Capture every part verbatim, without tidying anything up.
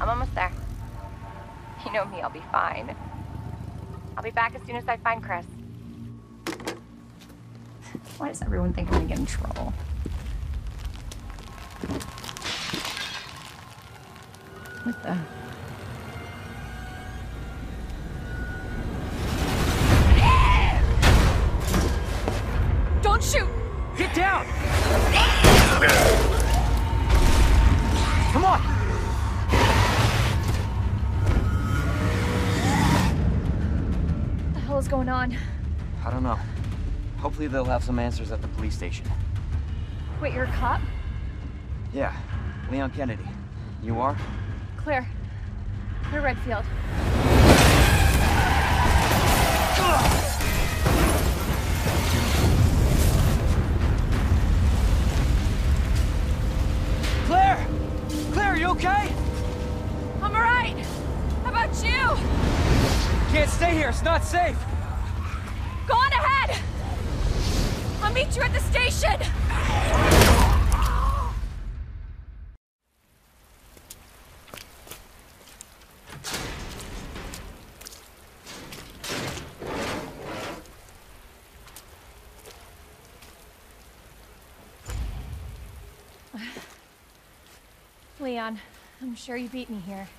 I'm almost there. You know me, I'll be fine. I'll be back as soon as I find Chris. Why does everyone think I'm gonna get in trouble? What the? Don't shoot! Get down! Come on! What the hell is going on? I don't know. Hopefully they'll have some answers at the police station. Wait, you're a cop? Yeah, Leon Kennedy. You are? Claire. Claire Redfield. Claire! Claire, are you okay? I'm alright! How about you? Can't stay here, it's not safe! Go on ahead! I'll meet you at the station! Leon, I'm sure you beat me here.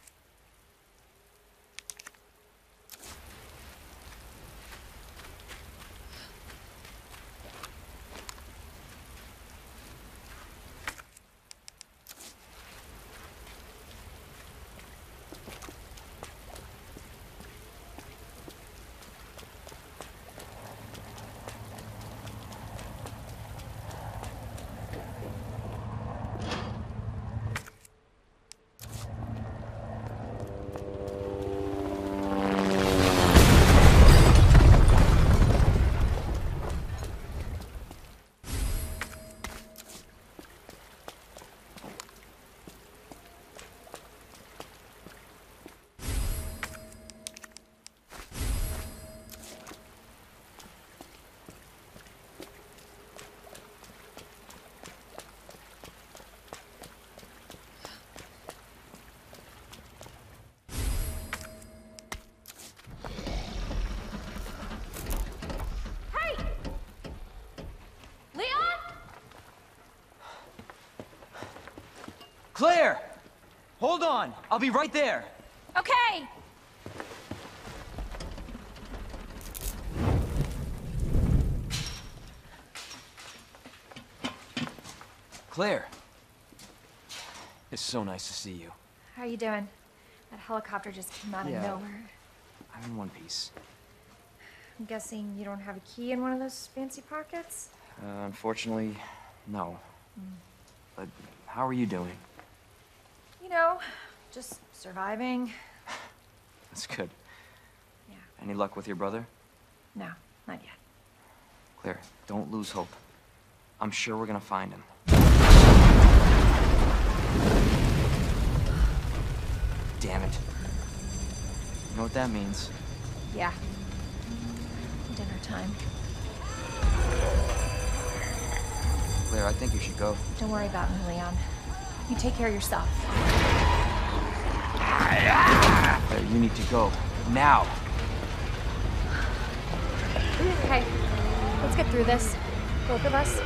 Claire! Hold on! I'll be right there! Okay! Claire! It's so nice to see you. How are you doing? That helicopter just came out of Yeah. nowhere. I'm in one piece. I'm guessing you don't have a key in one of those fancy pockets? Uh, unfortunately, no. Mm. But how are you doing? You know, just surviving. That's good. Yeah. Any luck with your brother? No, not yet. Claire, don't lose hope. I'm sure we're gonna find him. Damn it. You know what that means? Yeah. Dinner time. Claire, I think you should go. Don't worry about me, Leon. You take care of yourself. Claire, you need to go. Now! Okay. Let's get through this. Both of us.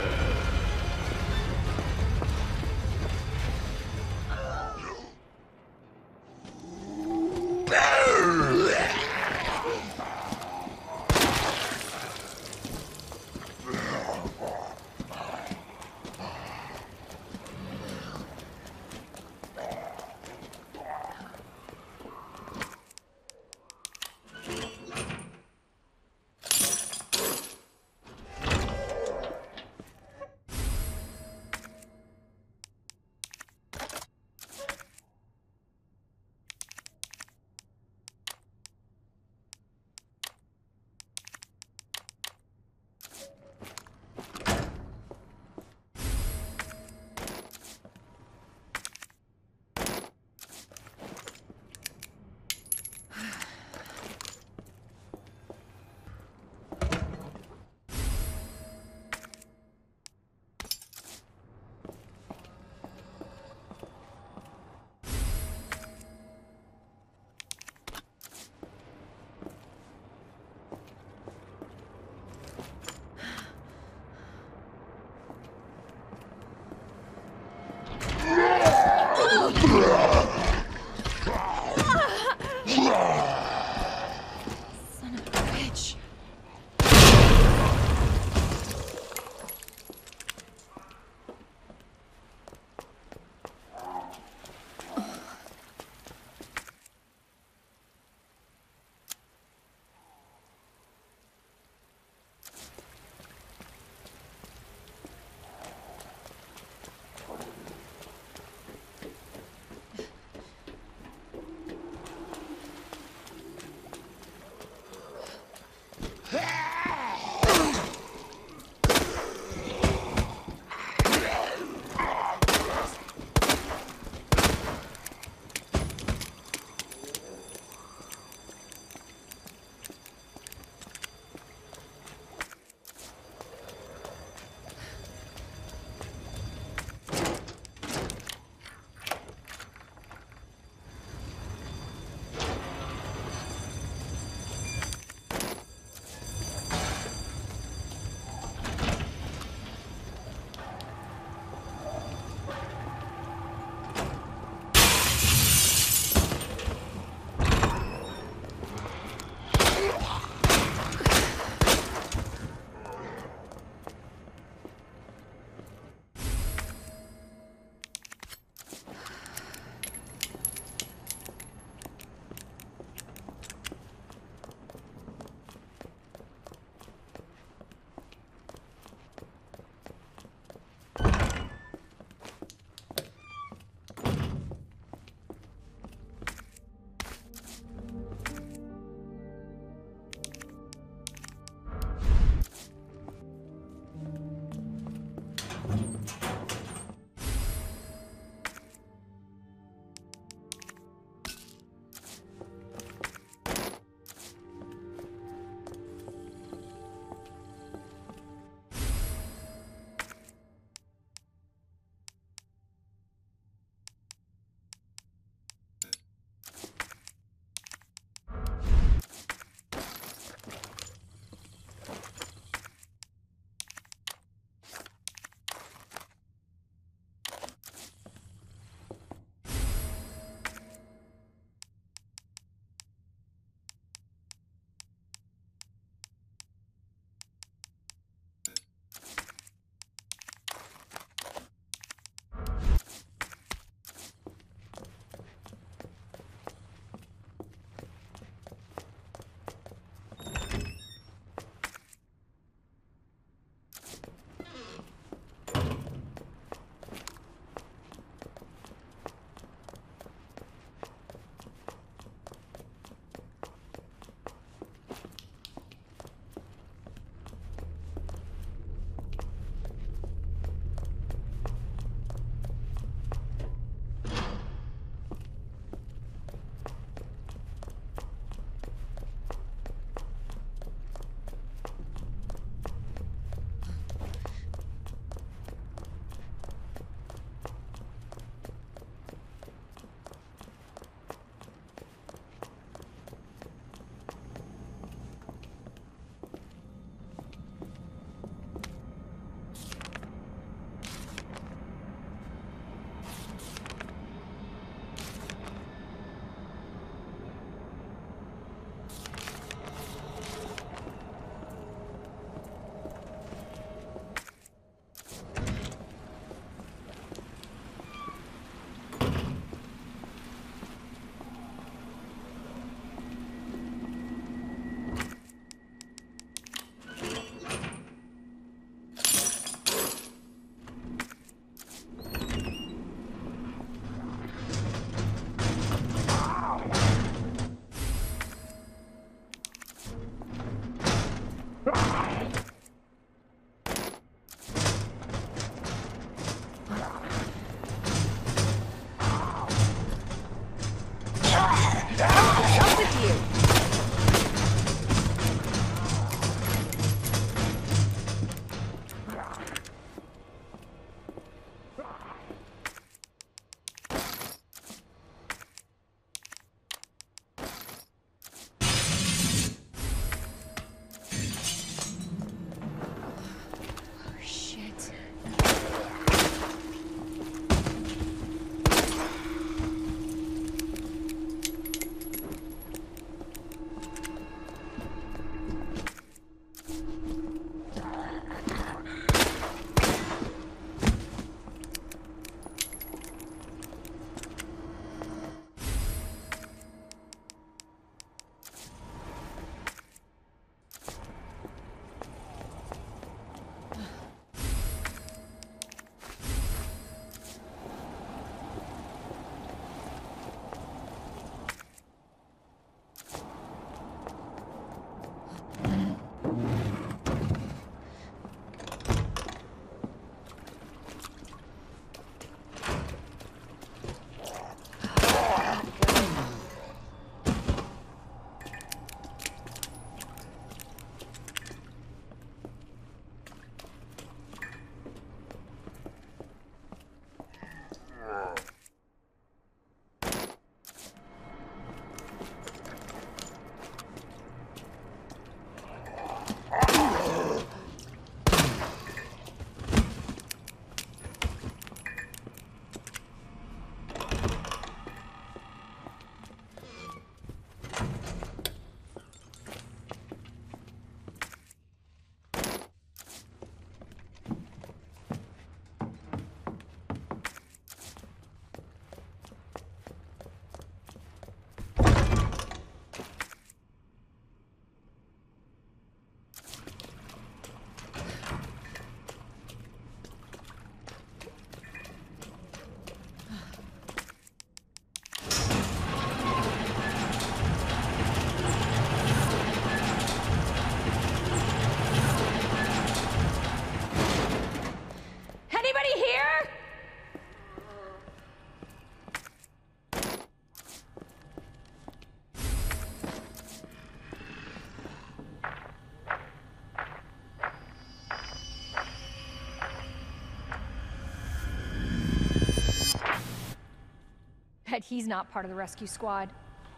Bet he's not part of the rescue squad.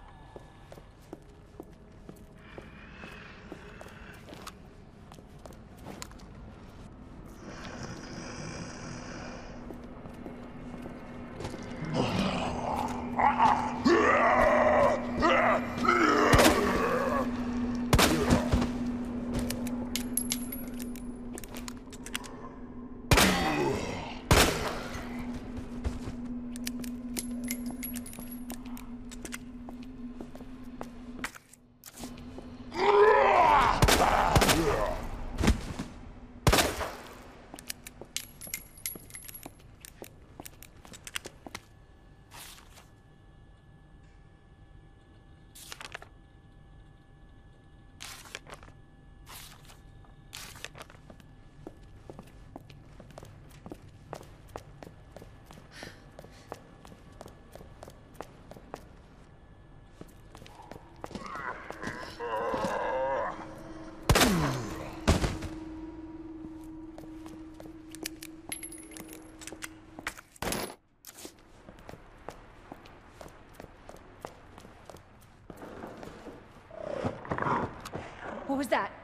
What was that?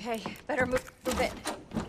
Okay, better move, move it.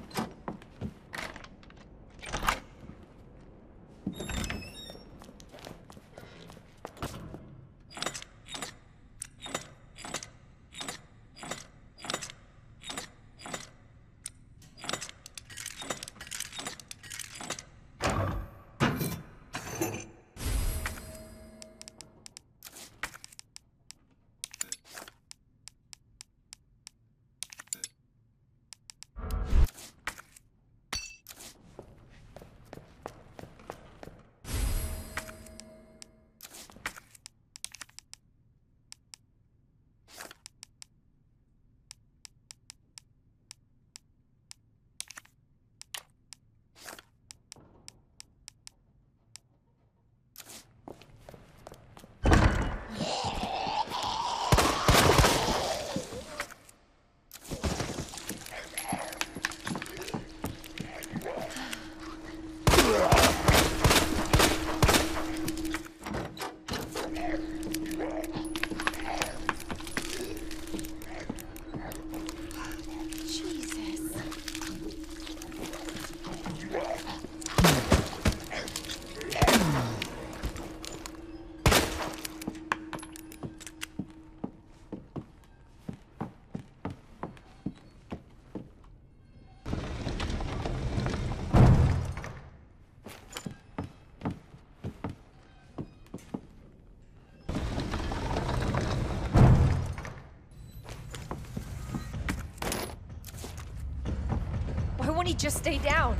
Why won't he just stay down?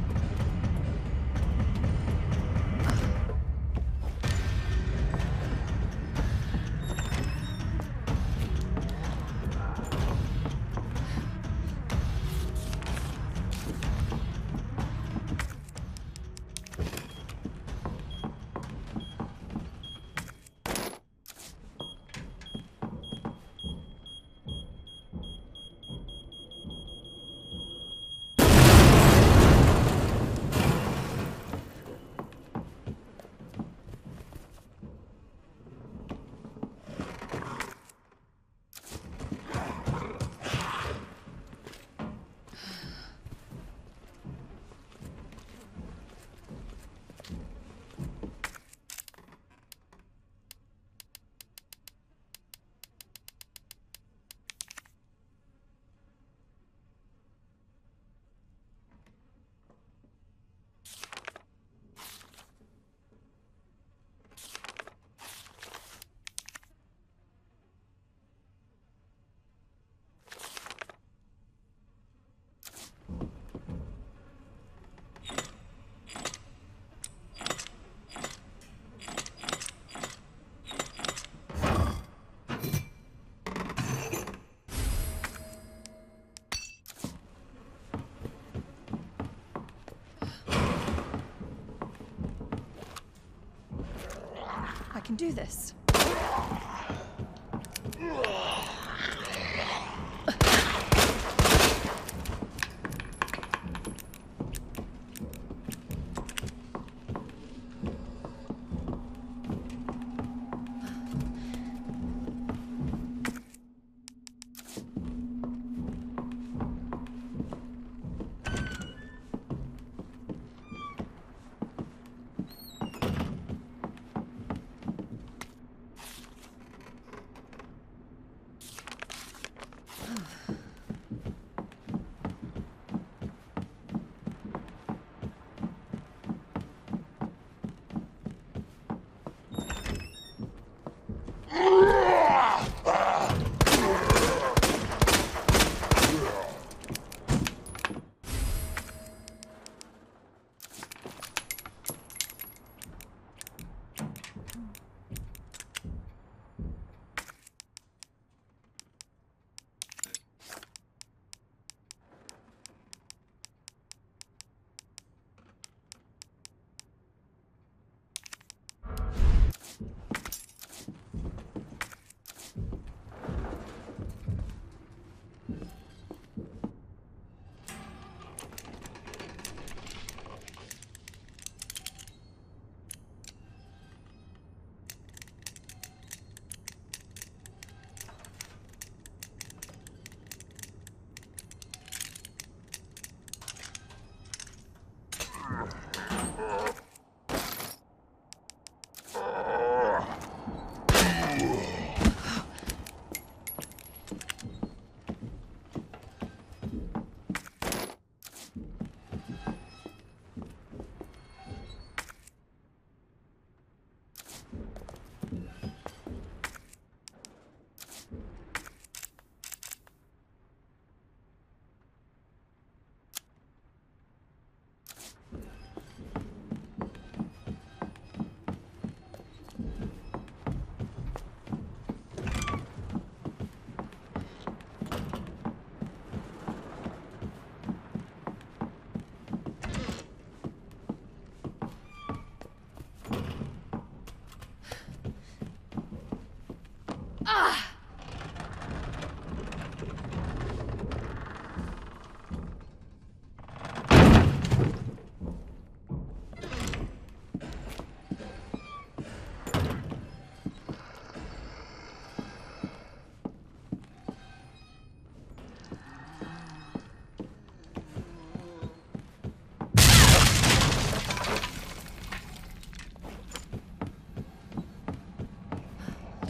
I can do this.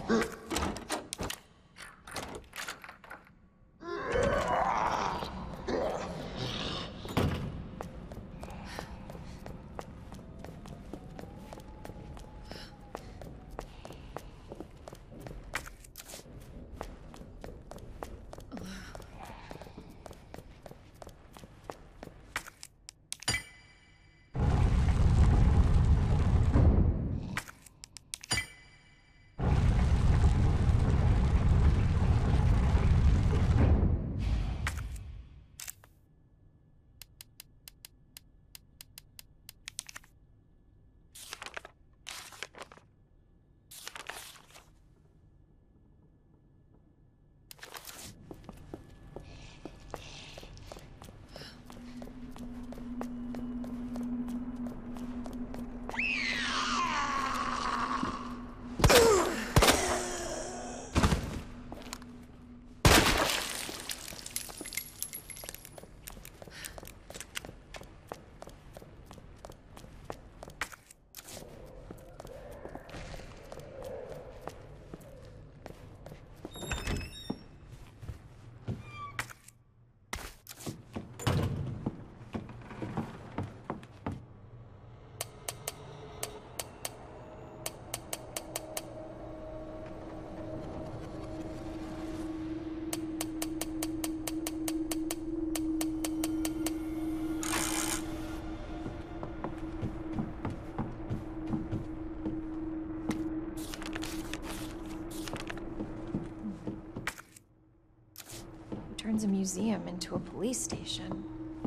Turns a museum into a police station.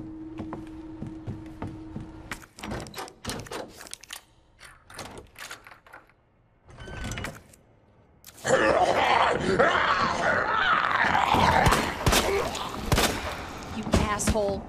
You asshole.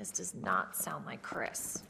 This does not sound like Chris.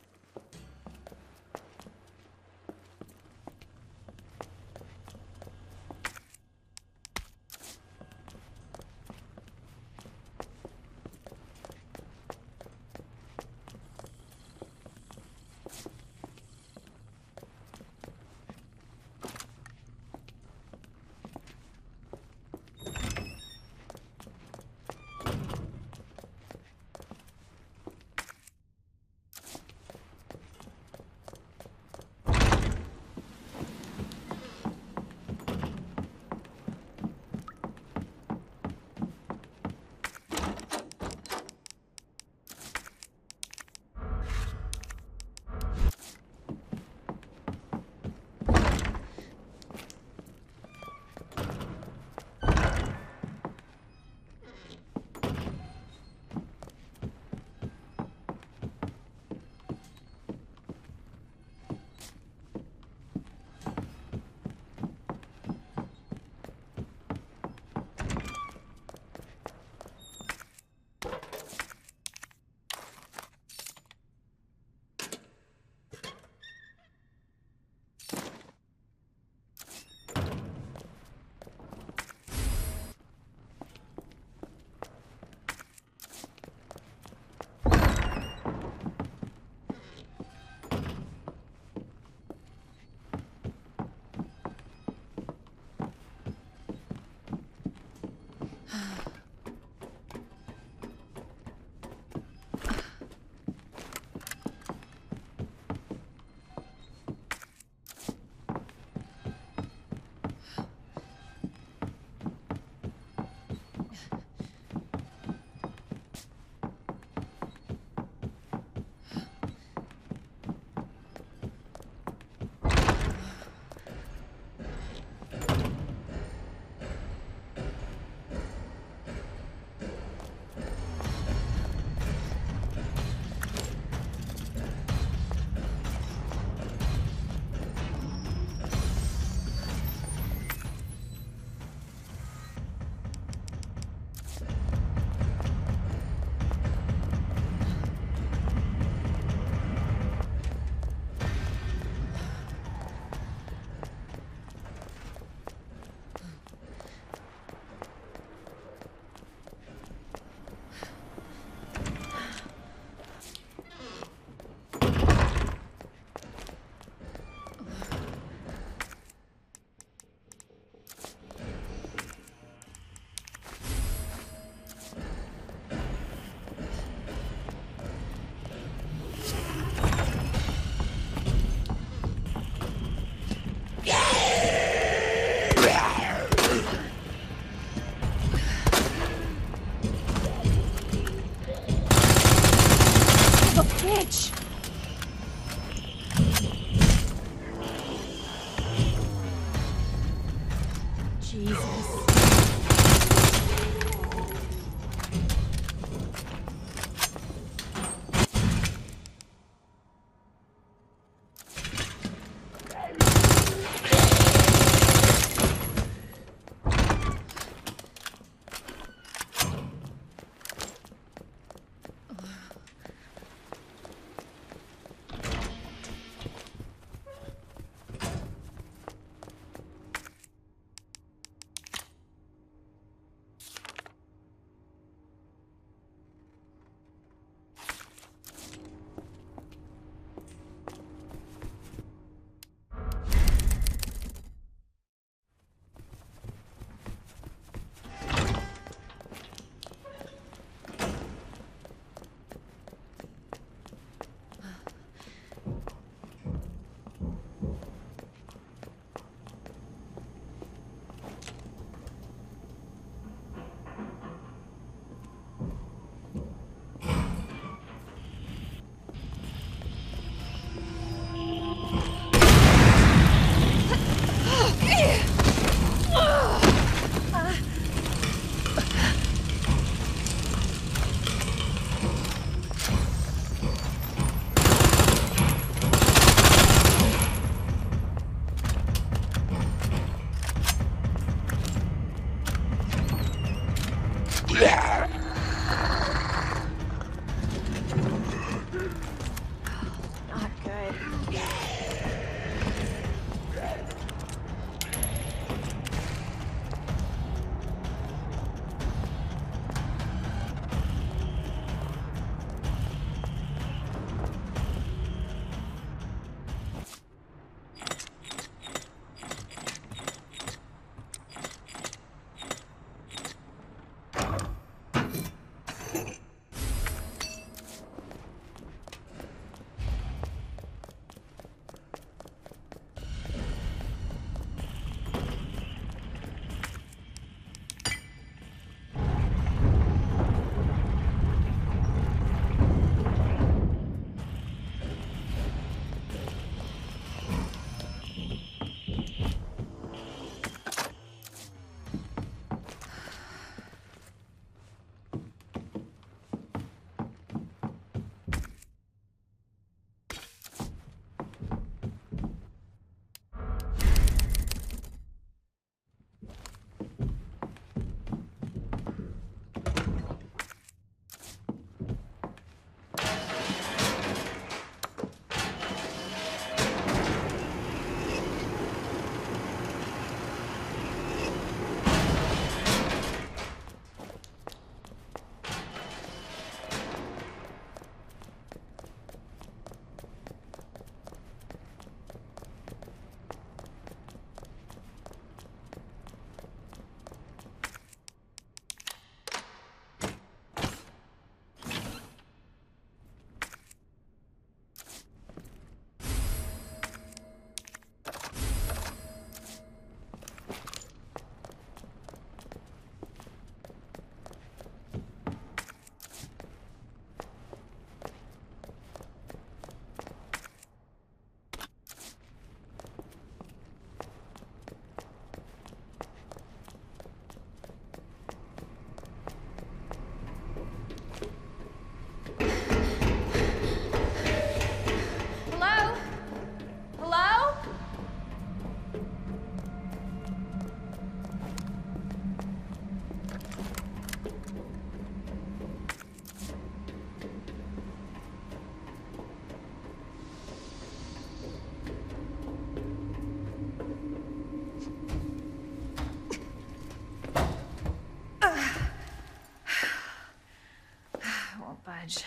fudge.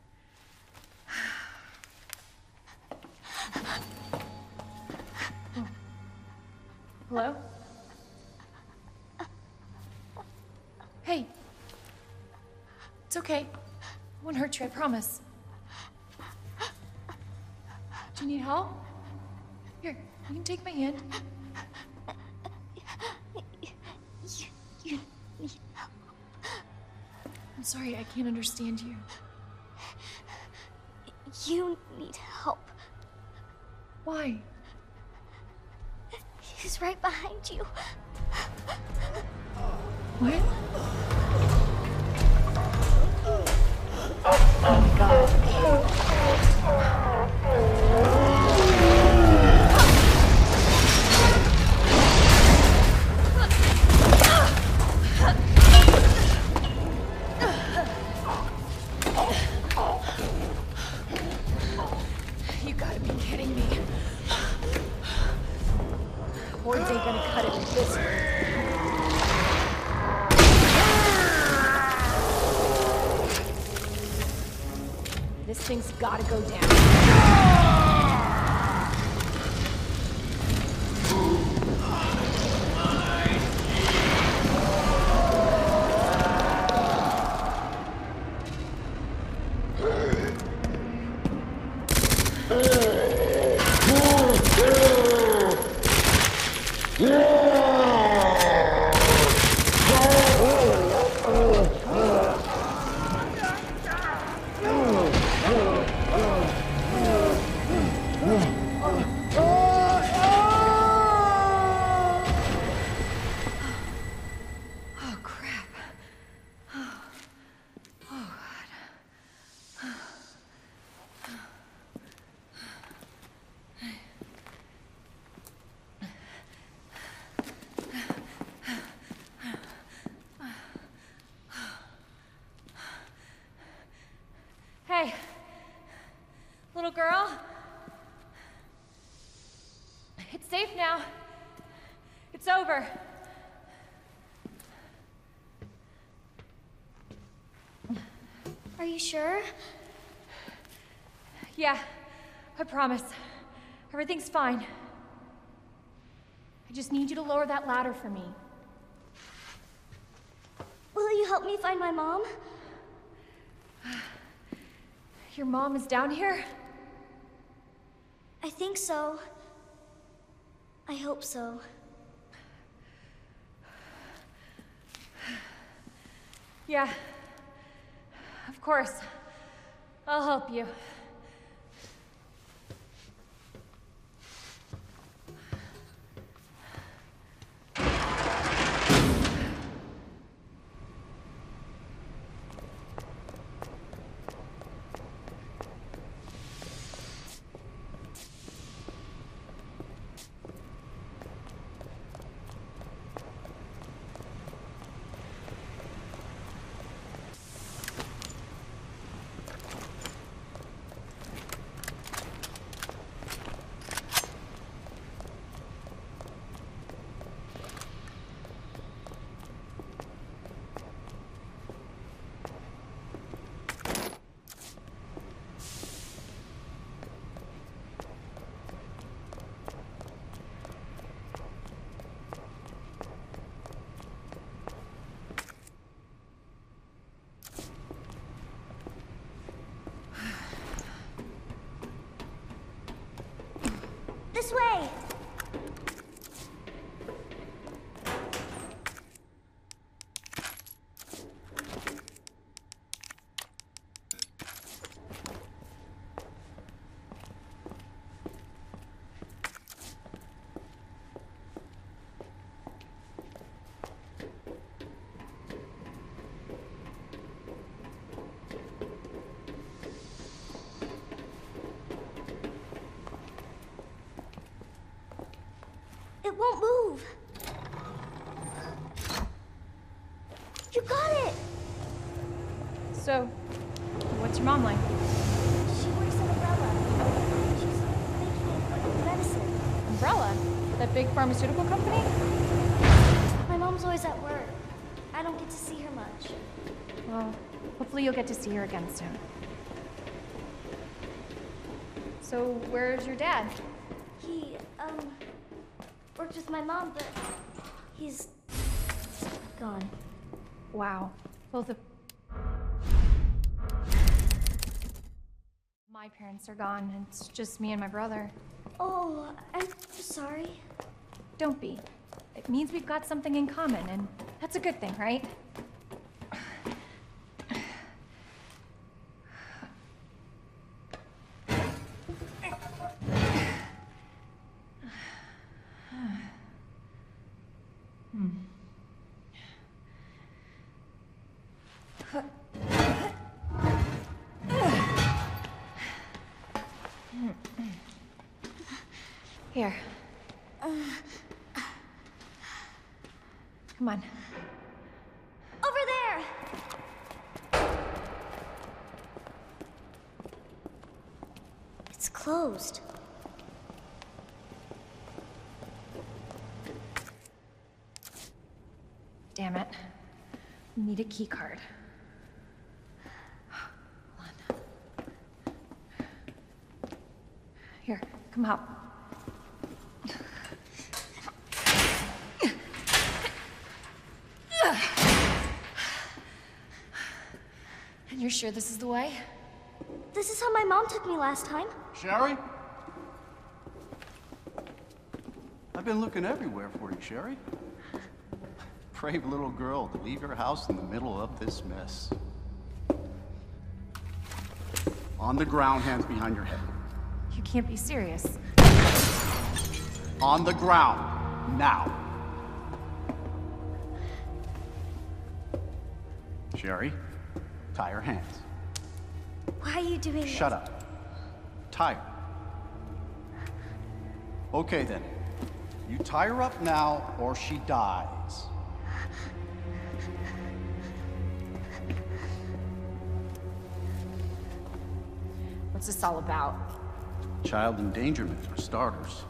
Oh. Hello? Hey. It's okay. I won't hurt you, I promise. Do you need help? Here, you can take my hand. You, you need help. I'm sorry, I can't understand you. You need help. Why? He's right behind you. What? You gotta be kidding me. Boys ain't gonna cut it with this one. This thing's gotta go down. Oh, crap. Oh, God. Hey, little girl. It's safe now. It's over. Are you sure? Yeah, I promise. Everything's fine. I just need you to lower that ladder for me. Will you help me find my mom? Your mom is down here? I think so. I hope so. Yeah. Of course. I'll help you. This way! It won't move. You got it! So, what's your mom like? She works at Umbrella. She's making medicine. Umbrella? That big pharmaceutical company? My mom's always at work. I don't get to see her much. Well, hopefully you'll get to see her again soon. So, where's your dad? He, um, worked with my mom, but he's gone. Wow. Both of... My parents are gone, and it's just me and my brother. Oh, I'm sorry. Don't be. It means we've got something in common, and that's a good thing, right? Here. Come on. Over there! It's closed. Damn it. We need a key card. Hold on. Here, come help. And you're sure this is the way? This is how my mom took me last time. Sherry? I've been looking everywhere for you, Sherry. Brave little girl to leave your house in the middle of this mess. On the ground, hands behind your head. You can't be serious. On the ground, now. Sherry, tie her hands. Why are you doing Shut this? up. Tie her. Okay then. You tie her up now, or she dies. What's this all about? Child endangerment, for starters.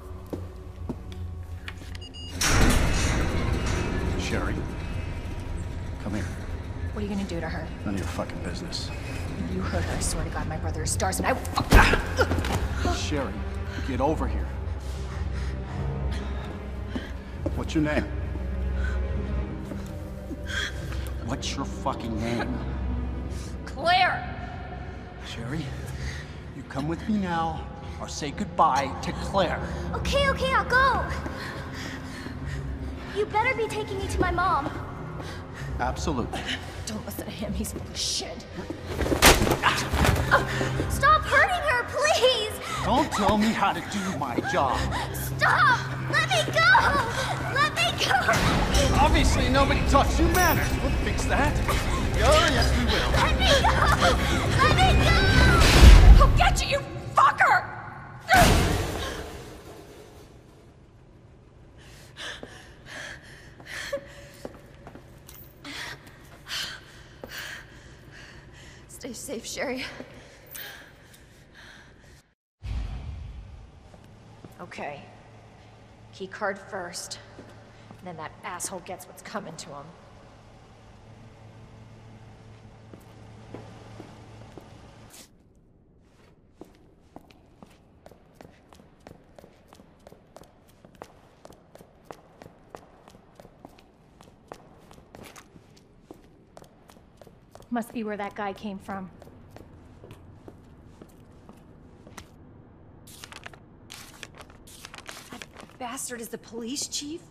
Sherry, come here. What are you gonna do to her? None of your fucking business. You hurt her. I swear to God, my brother is stars, and I. Sherry, get over here. What's your name? What's your fucking name? Claire! Sherry, you come with me now, or say goodbye to Claire. Okay, okay, I'll go. You better be taking me to my mom. Absolutely. Don't listen to him. He's full of shit. Stop hurting her, please! Don't tell me how to do my job. Stop! Let me go! Let me go! Obviously, nobody taught you manners. We'll fix that. Oh, yes, we will. Let me go! Let me go! I'll get you, you fucker! Stay safe, Sherry. Okay. Key card first. Then that asshole gets what's coming to him. Must be where that guy came from. That bastard is the police chief?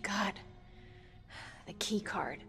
Thank God. The key card.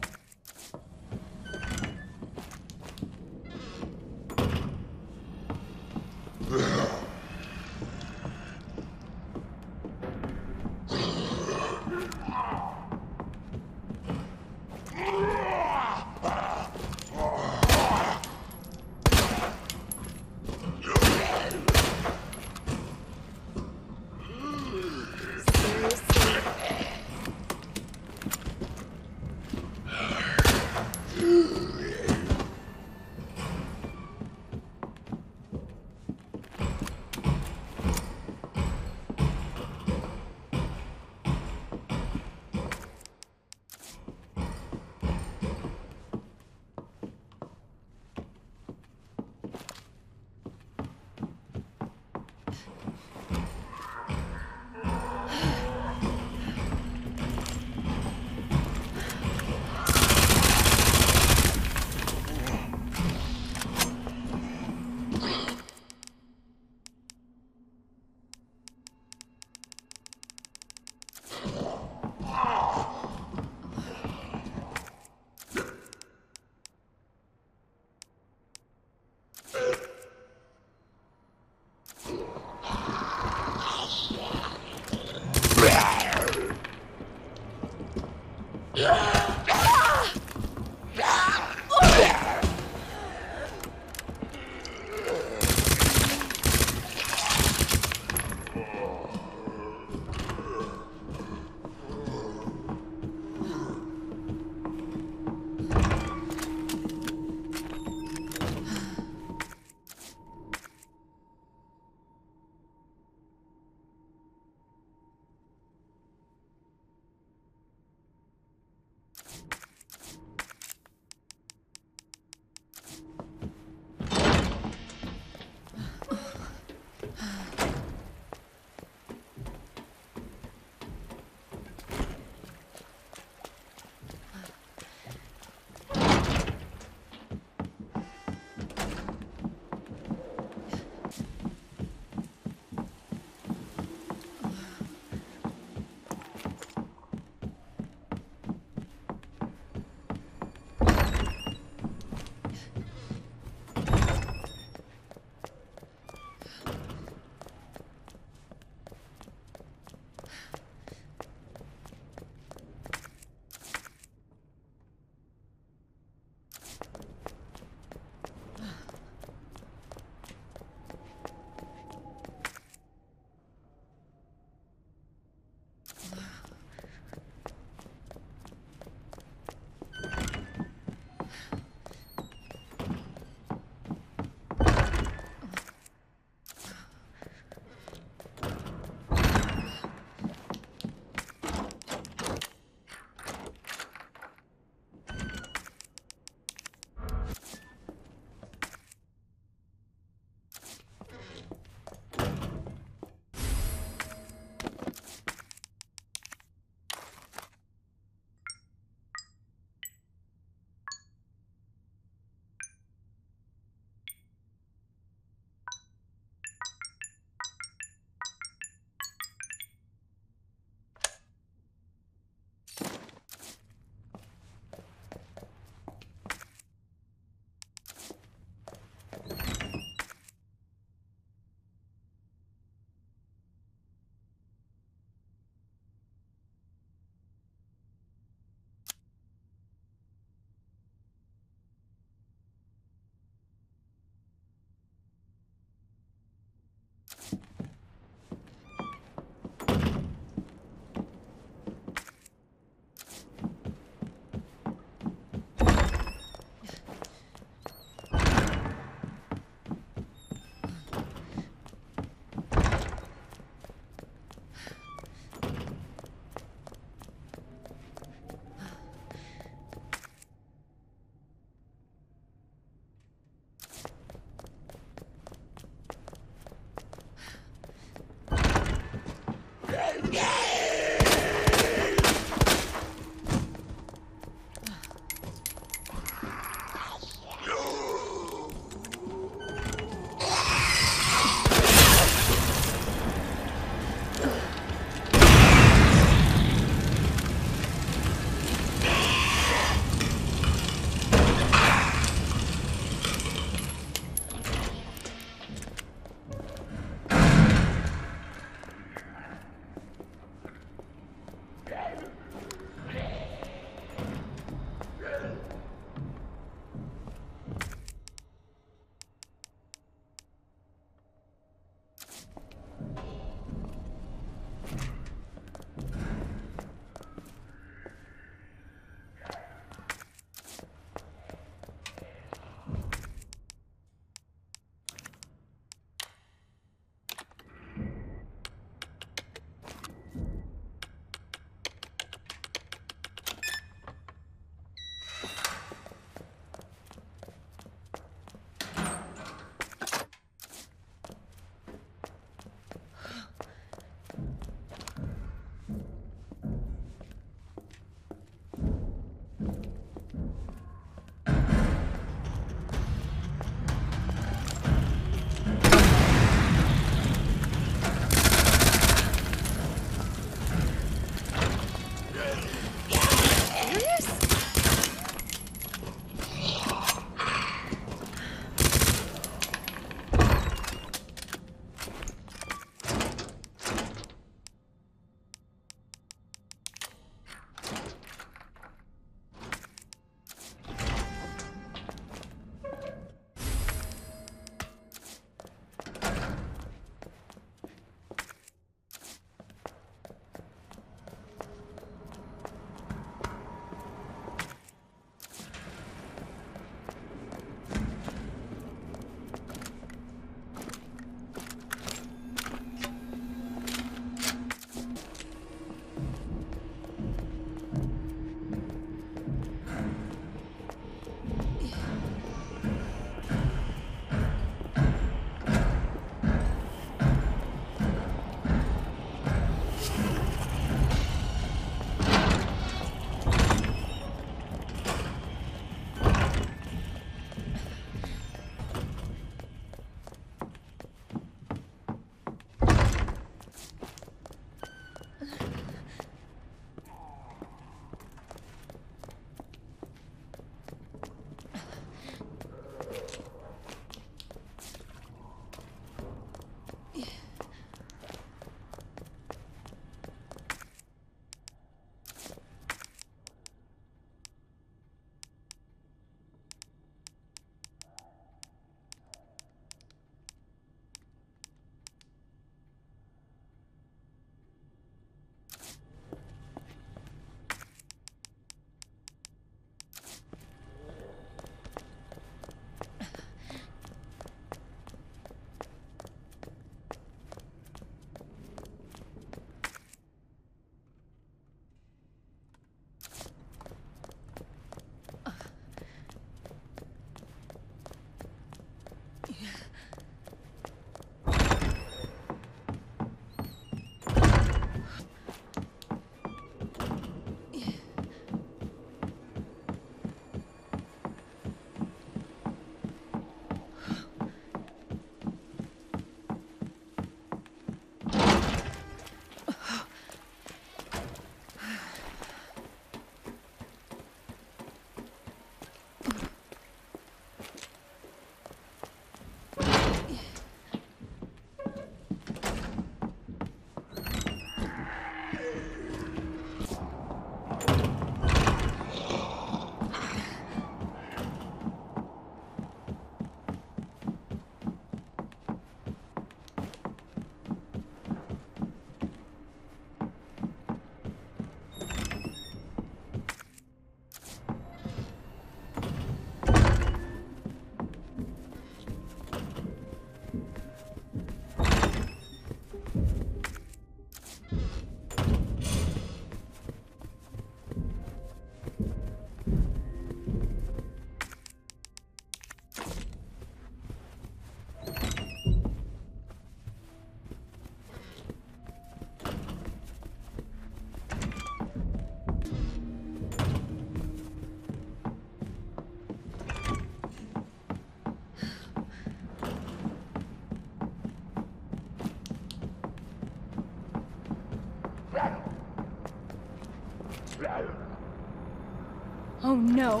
no.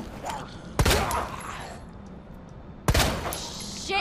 Shit!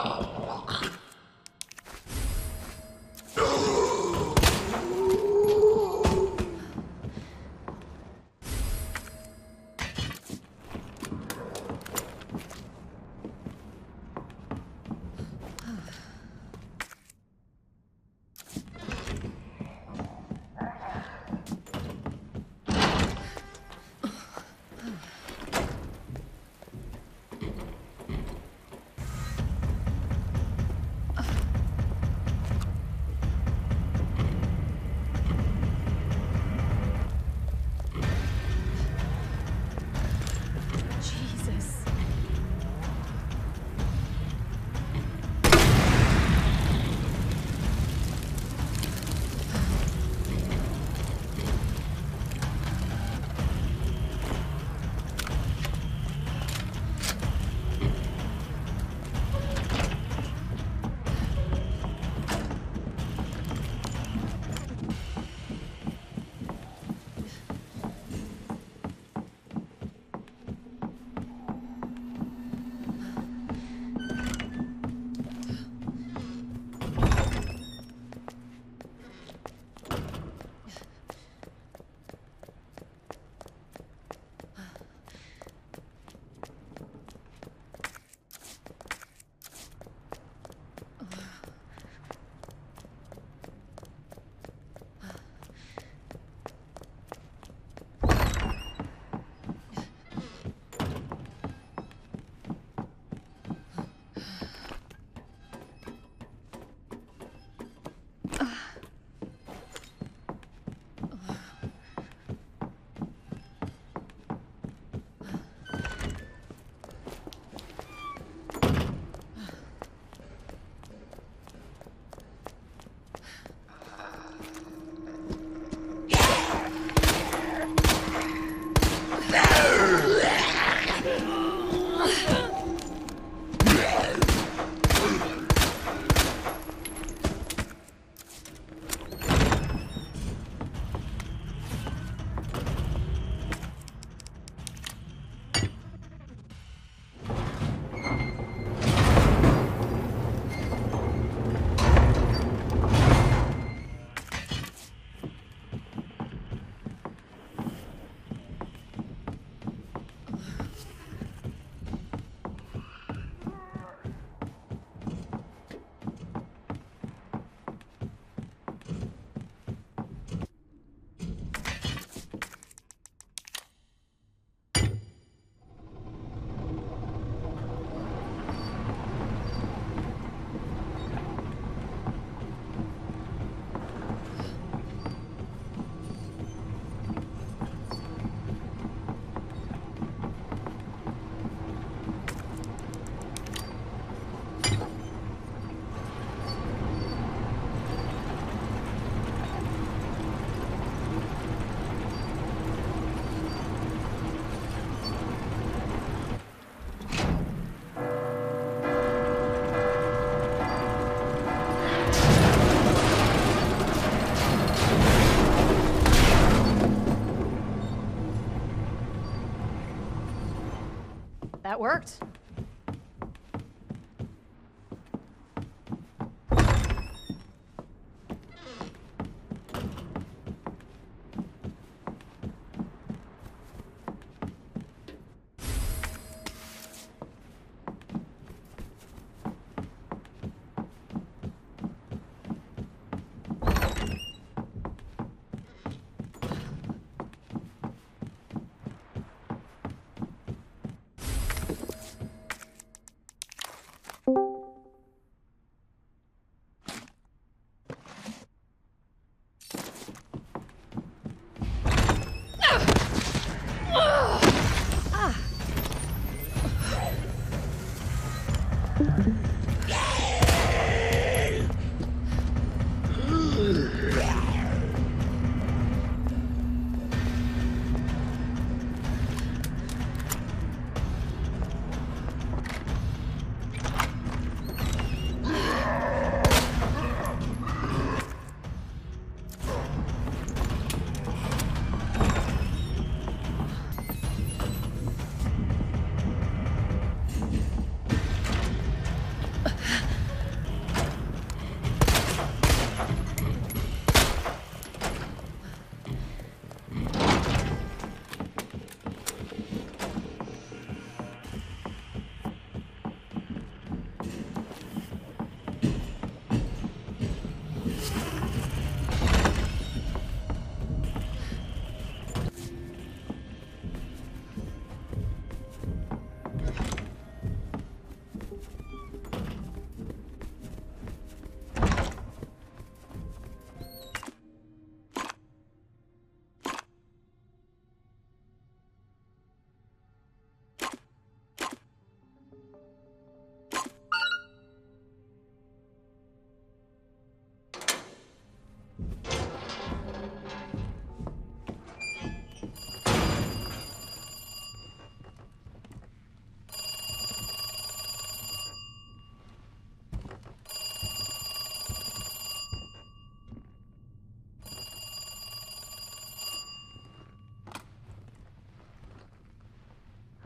That worked.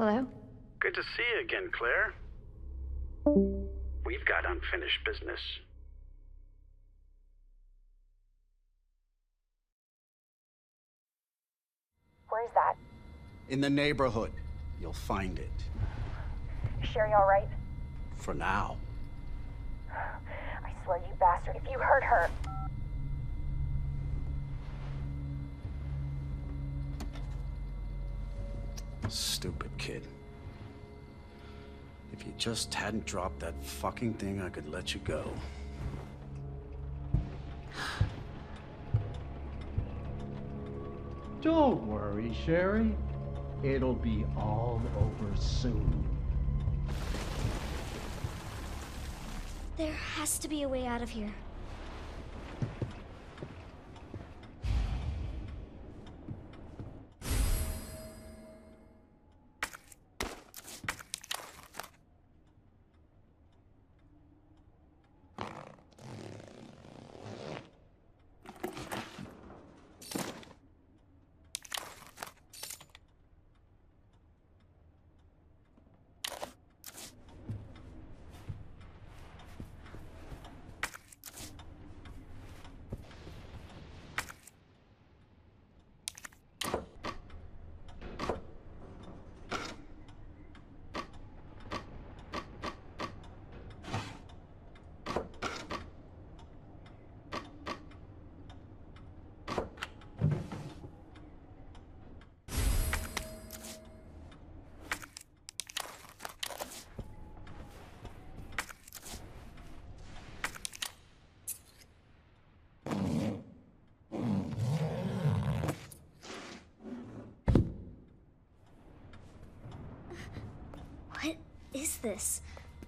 Hello? Good to see you again, Claire. We've got unfinished business. Where's that? In the neighborhood. You'll find it. Is Sherry all right? For now. I swear, you bastard, if you hurt her... Stupid kid. If you just hadn't dropped that fucking thing, I could let you go. Don't worry, Sherry. It'll be all over soon. There has to be a way out of here. What is this?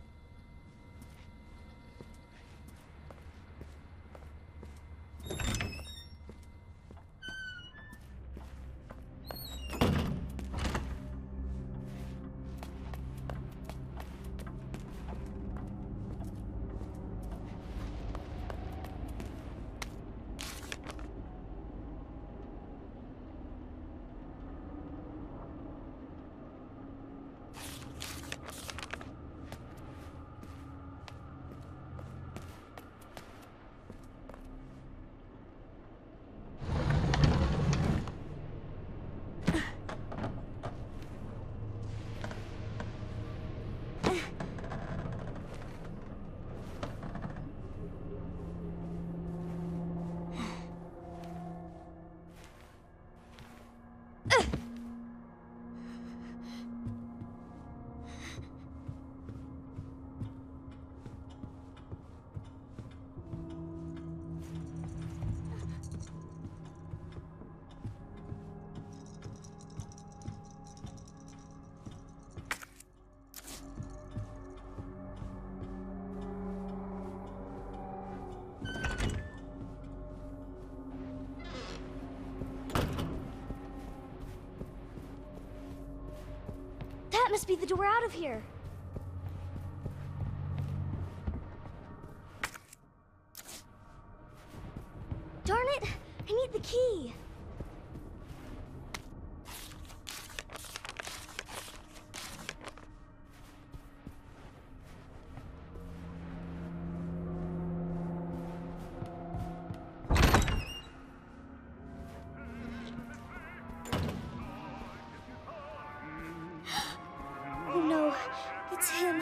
That must be the door out of here. Darn it! I need the key. Oh no, it's him.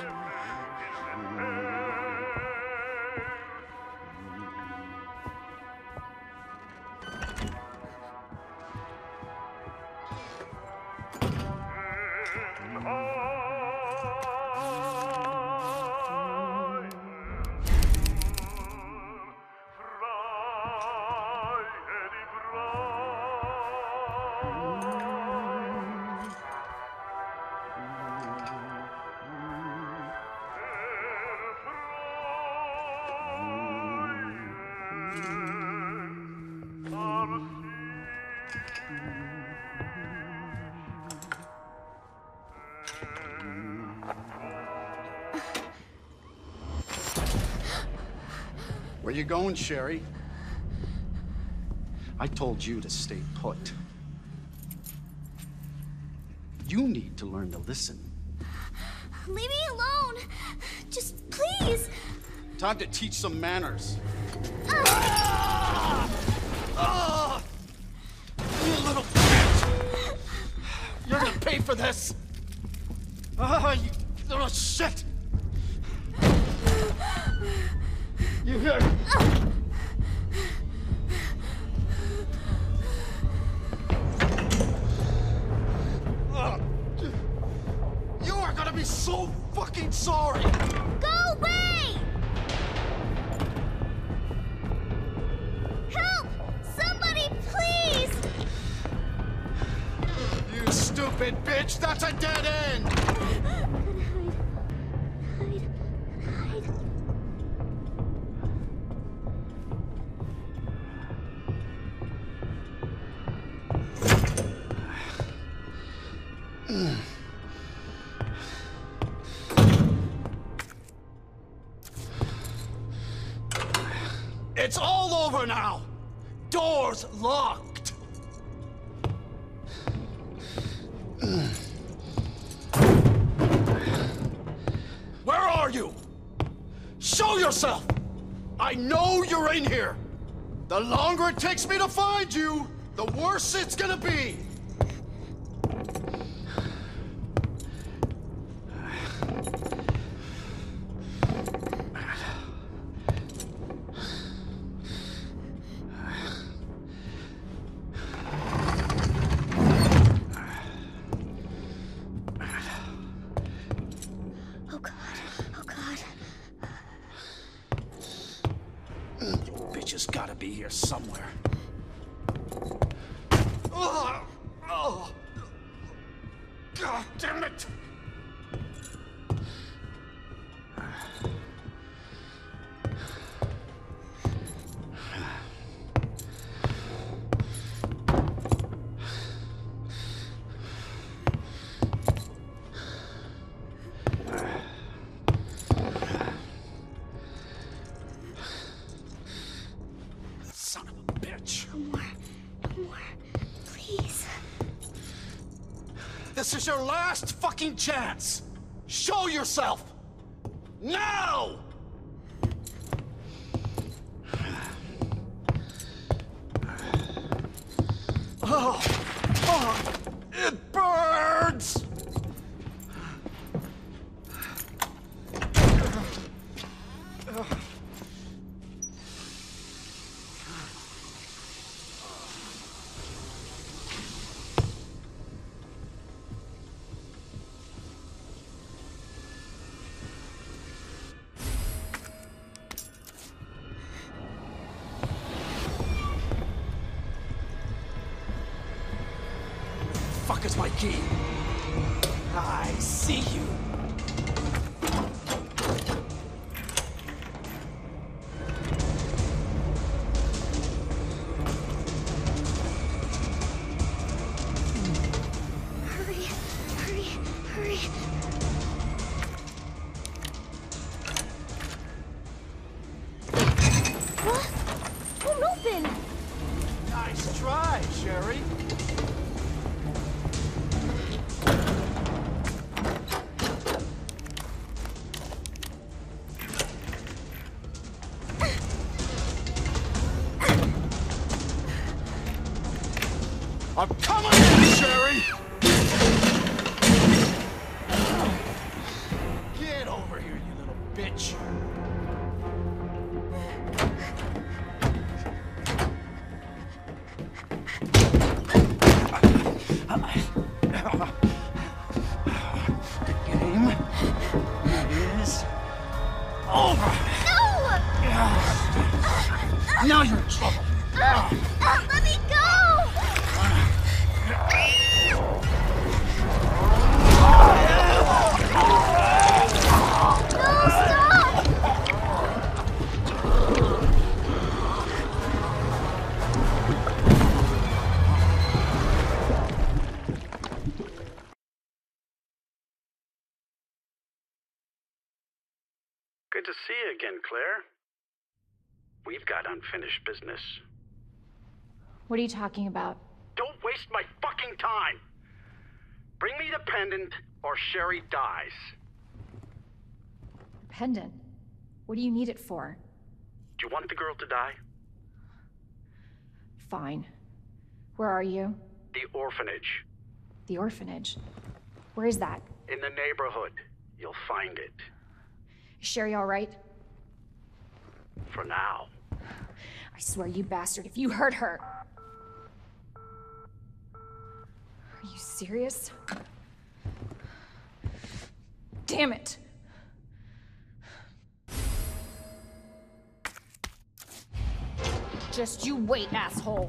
Where you going, Sherry? I told you to stay put. You You need to learn to listen. Leave me alone. Just please. Time to teach some manners. Uh. Ah! Ah! You little bitch! You're gonna pay for this! Ah, you little shit! You hear? Uh. You are gonna be so fucking sorry! Go away! Help! Somebody, please! You stupid bitch! That's a dead end! Hide. Hide. Hide. It's all over now! Doors locked! Where are you? Show yourself! I know you're in here! The longer it takes me to find you, the worse it's gonna be! Oh God. Oh God. Bitch has gotta be here somewhere. Oh, oh. God damn it! Son of a bitch. No more. No more. Please. This is your last fucking chance! Show yourself! Now! Oh, oh, it burns! Fuck is my key? I see you. Hurry. Hurry. Hurry. What? Won't open. Nice try, Sherry. I'm coming in, Sherry! Get over here, you little bitch! The game is over! No! Now you're in trouble! Uh, uh, let me go! No, stop! Good to see you again, Claire. We've got unfinished business. What are you talking about? Don't waste my fucking time! Bring me the pendant, or Sherry dies. Pendant? What do you need it for? Do you want the girl to die? Fine. Where are you? The orphanage. The orphanage? Where is that? In the neighborhood. You'll find it. Is Sherry all right? For now. I swear, you bastard, if you hurt her... Are you serious? Damn it! Just you wait, asshole!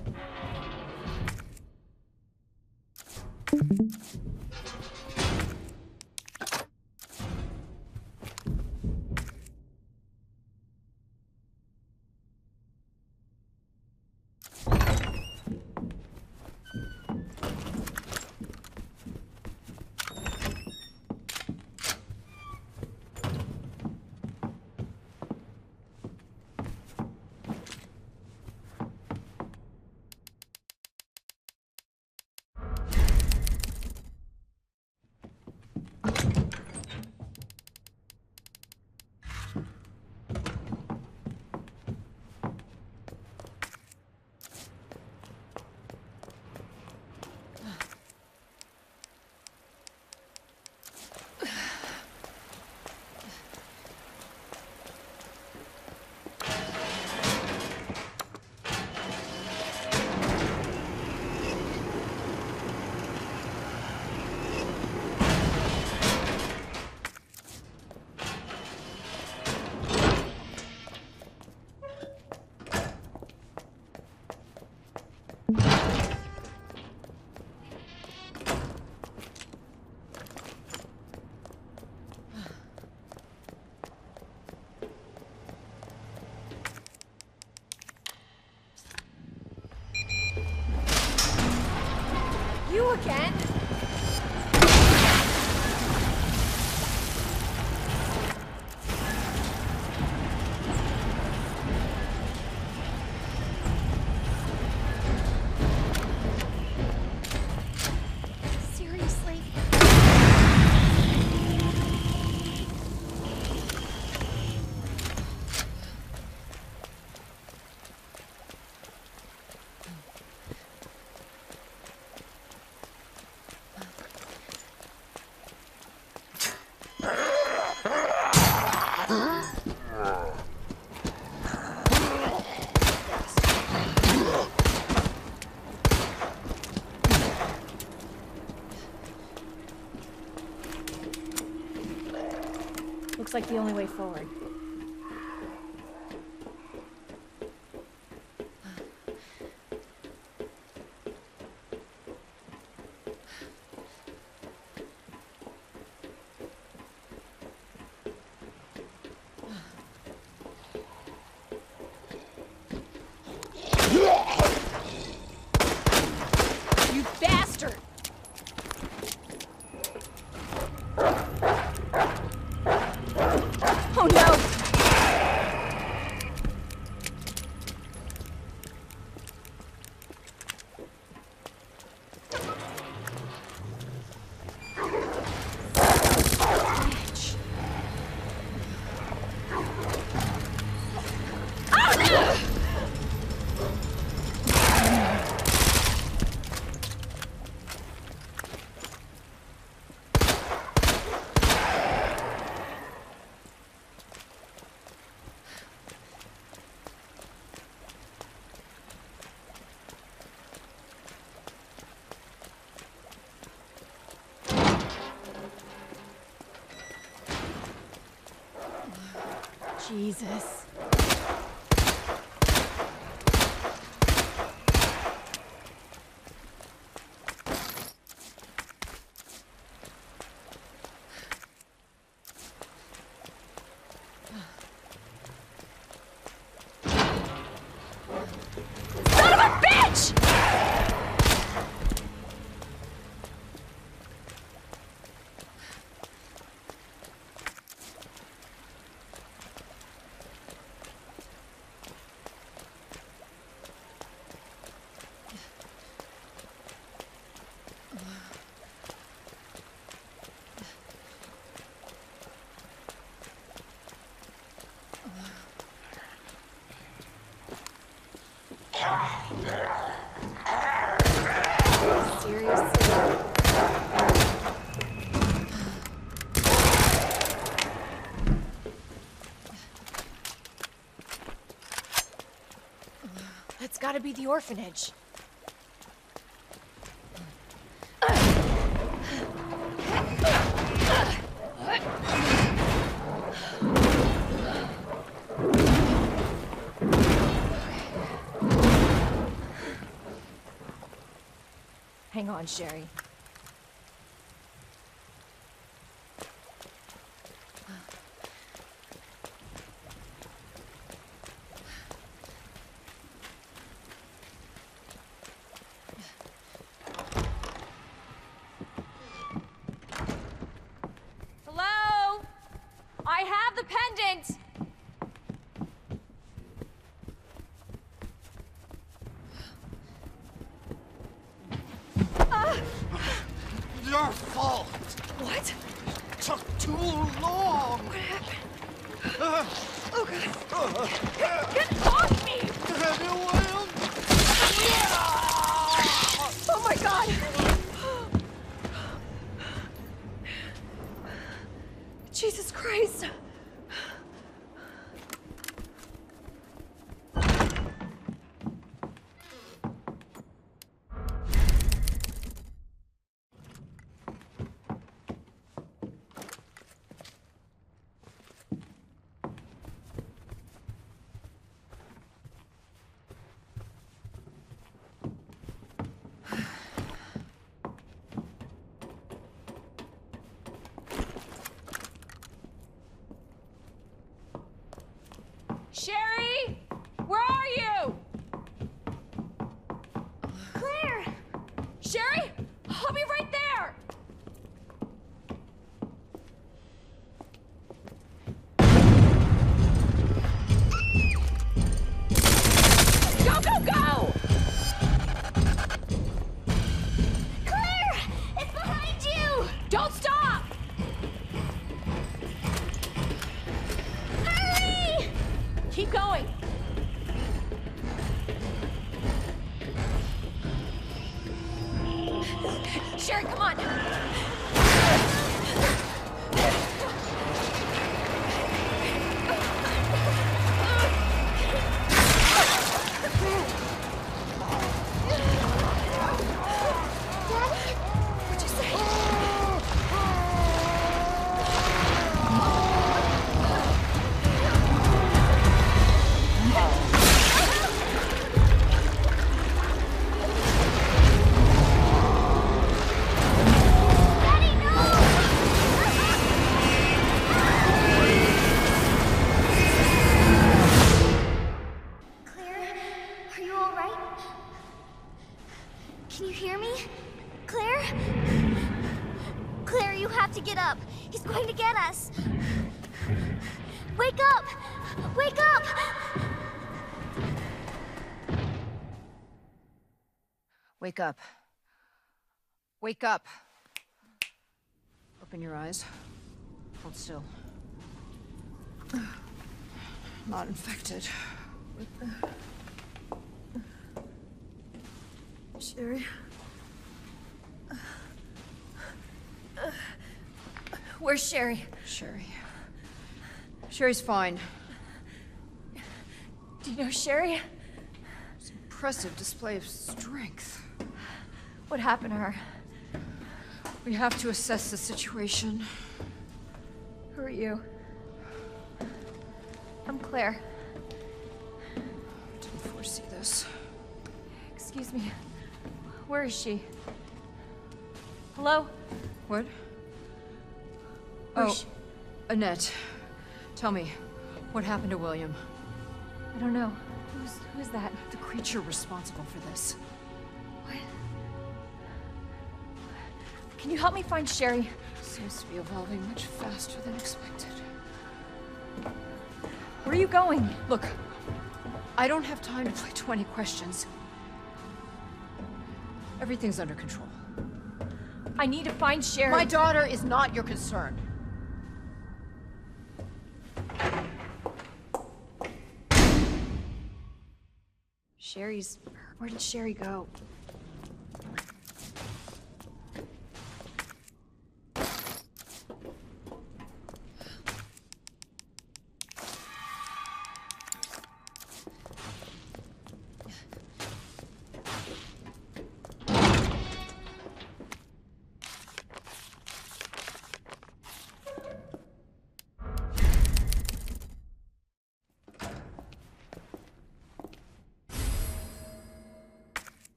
You again? Seriously? Looks like the only way forward. You bastard! Oh no! Bitch. Jesus. Son of a bitch! gotta be the orphanage. Hang on, Sherry. Hello? I have the pendant! Your fault! What? Took too long! What happened? Uh, Oh, God. uh, Get off me! William! Oh, my God! Jesus Christ! Sherry? Where are you? Claire! Sherry? I'll be right there! Go, go, go! Claire! It's behind you! Don't stop! Hurry! Keep going. Sherry, come on! What'd you say? Daddy, no! Claire, are you all right? Can you hear me? Claire? Claire, you have to get up. He's going to get us. Wake up! Wake up! Wake up. Wake up. Open your eyes. Hold still. Not infected. Sherry? Where's Sherry? Sherry. Sherry's fine. Do you know Sherry? It's an impressive display of strength. What happened to her? We have to assess the situation. Who are you? I'm Claire. Didn't foresee this. Excuse me. Where is she? Hello? What? Where's Oh, she? Annette. Tell me, what happened to William? I don't know. Who's who's that? The creature responsible for this. What? Can you help me find Sherry? Seems to be evolving much faster than expected. Where are you going? Look, I don't have time to play twenty questions. Everything's under control. I need to find Sherry. My daughter is not your concern. Sherry's... Where did Sherry go?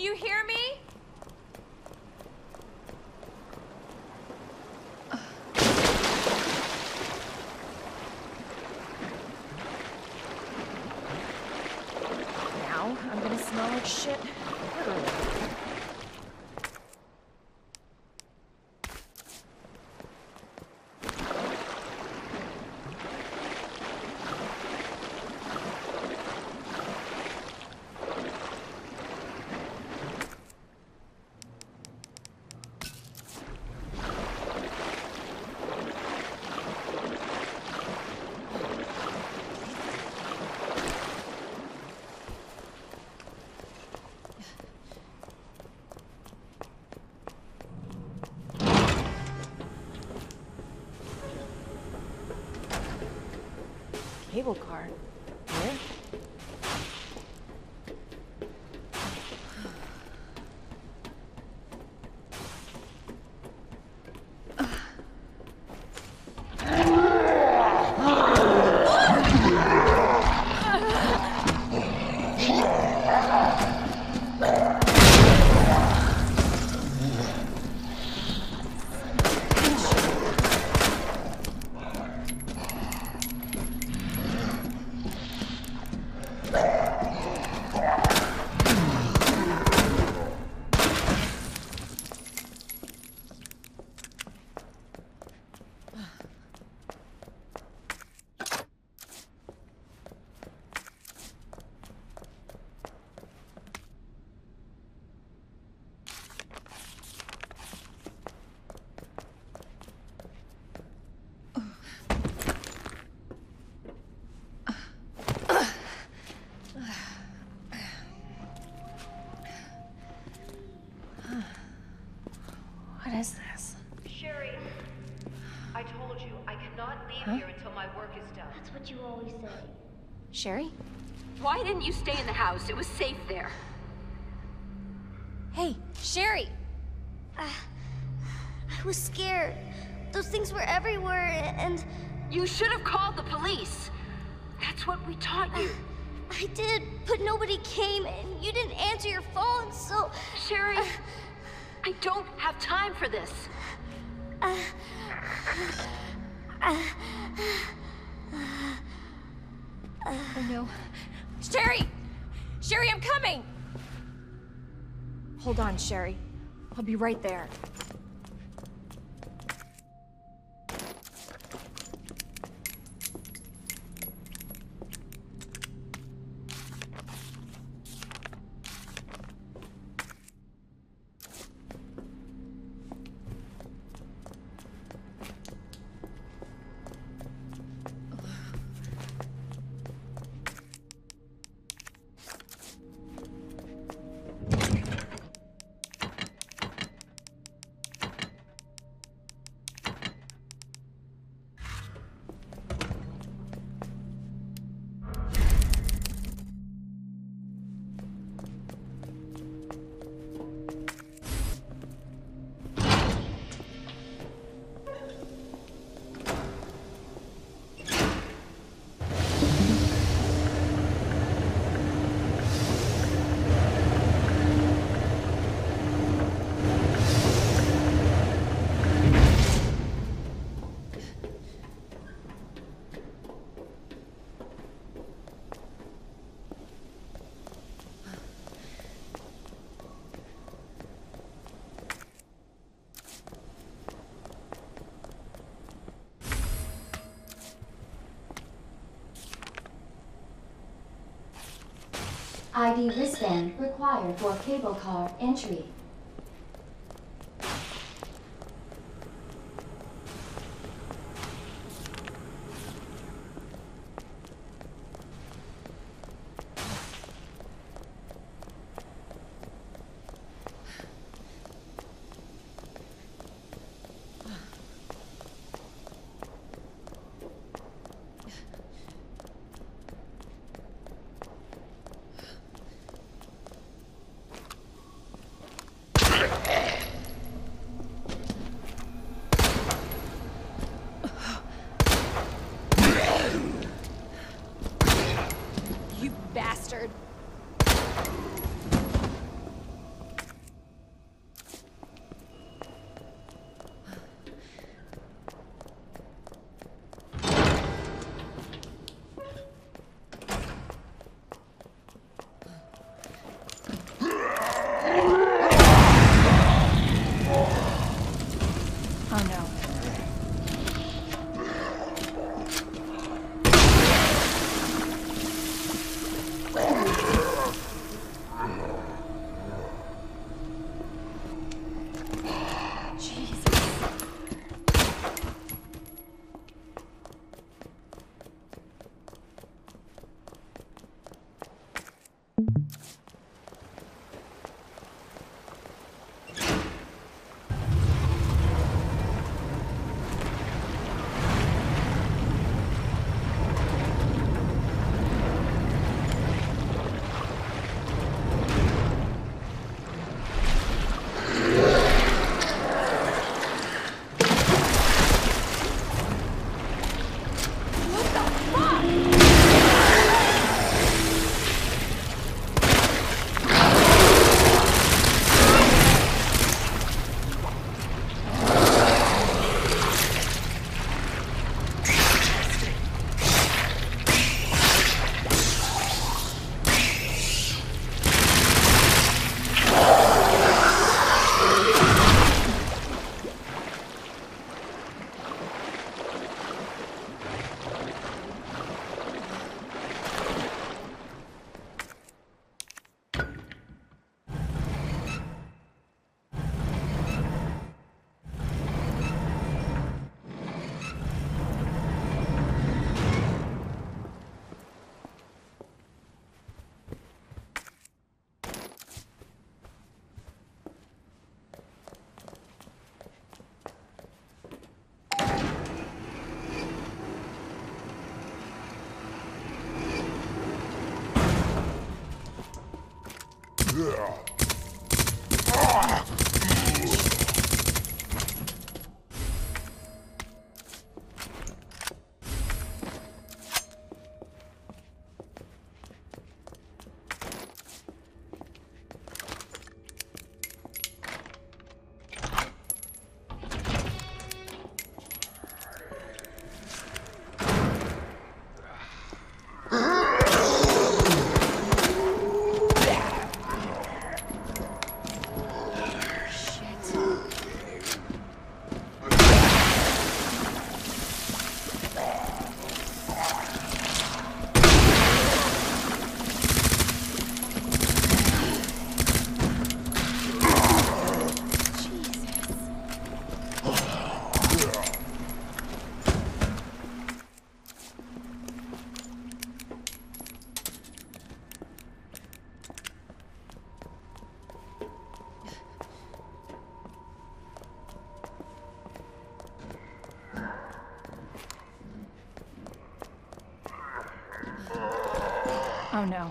you hear me? Now I'm gonna smell like shit. Literally. Cable car. Where? What is this? Sherry, I told you, I cannot leave Huh? here until my work is done. That's what you always say. Sherry? Why didn't you stay in the house? It was safe there. Hey, Sherry! Uh, I was scared. Those things were everywhere, and You should have called the police. That's what we taught you. I did, but nobody came, and you didn't answer your phone, so... Sherry, I don't have time for this. Uh, uh, Oh no. Sherry! Sherry, I'm coming! Hold on, Sherry. I'll be right there. I D wristband required for cable car entry. Oh no. Oh no.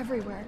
everywhere.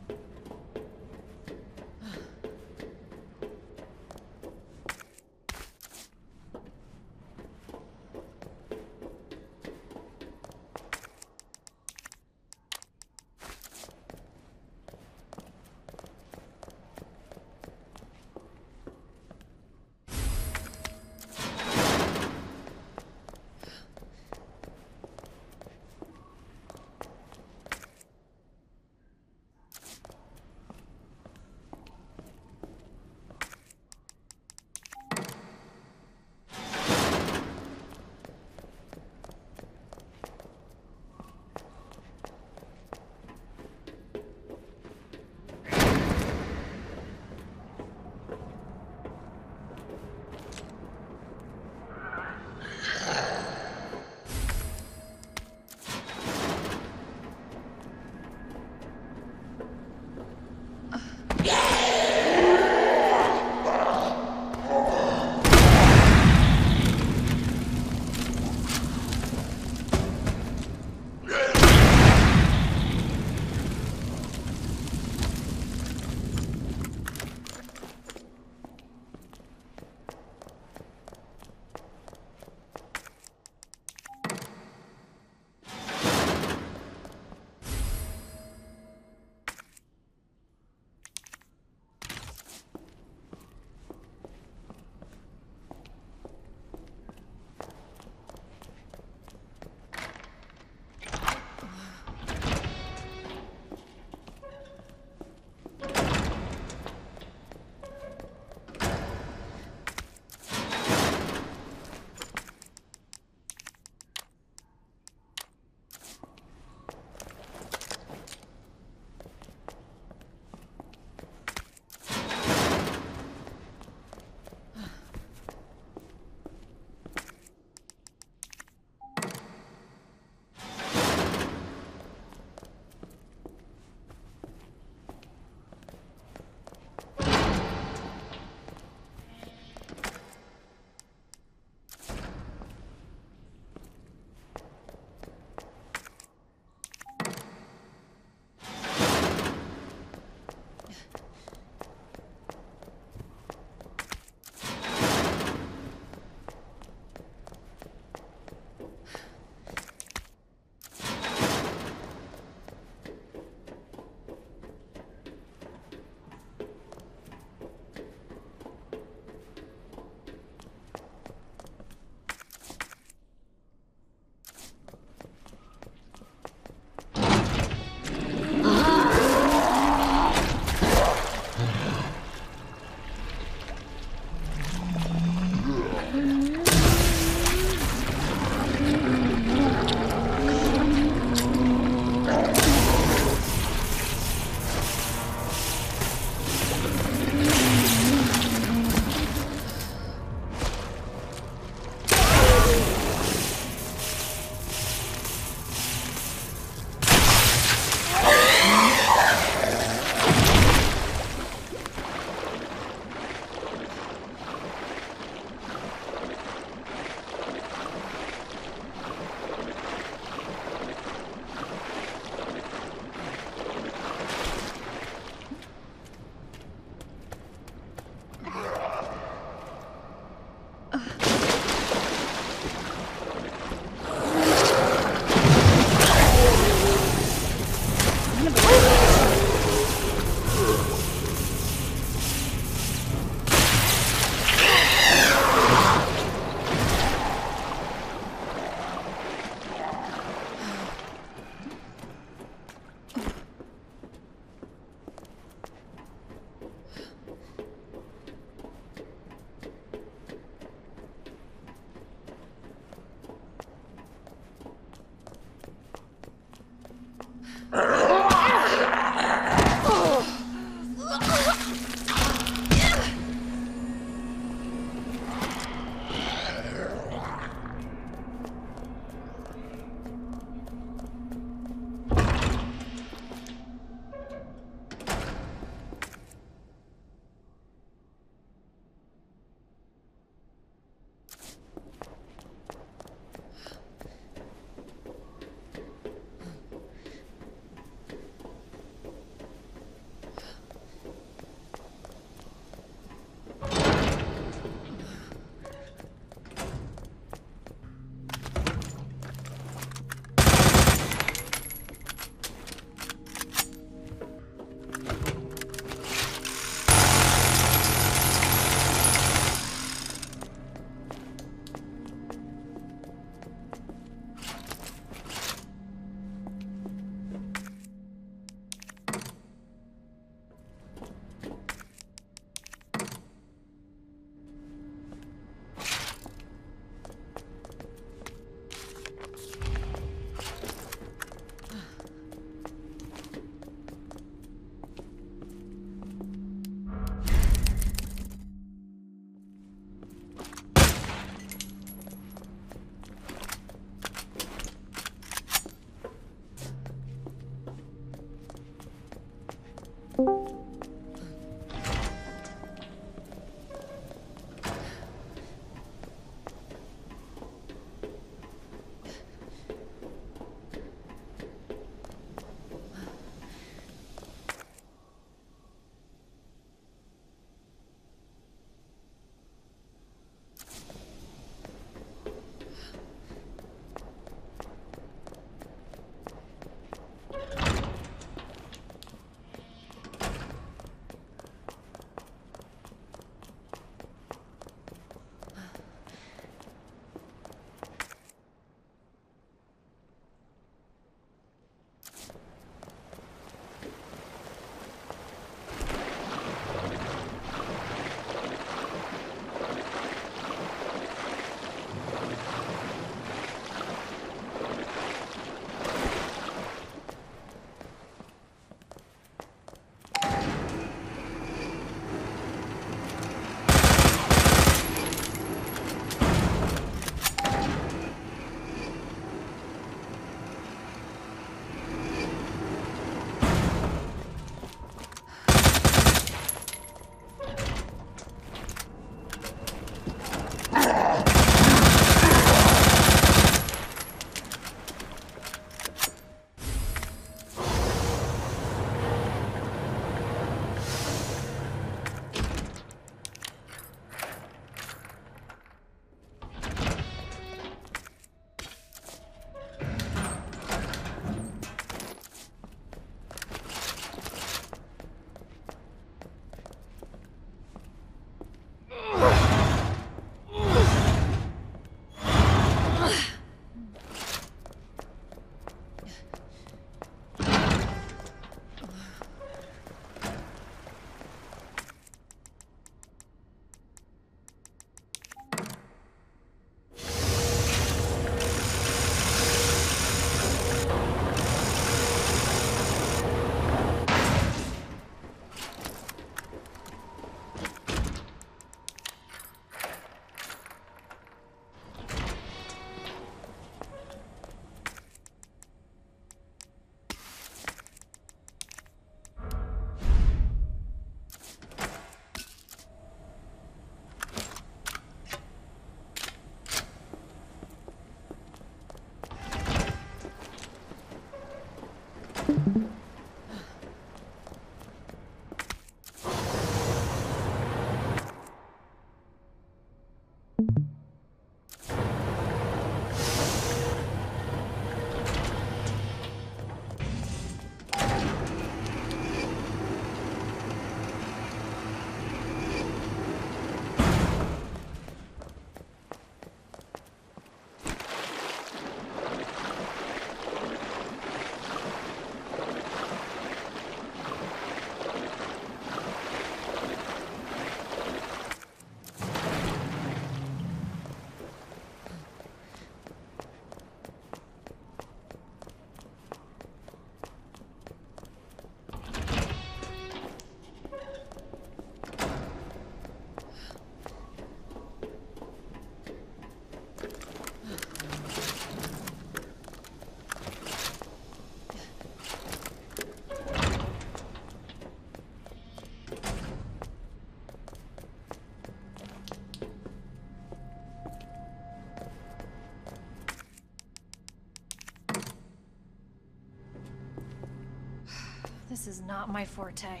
is not my forte.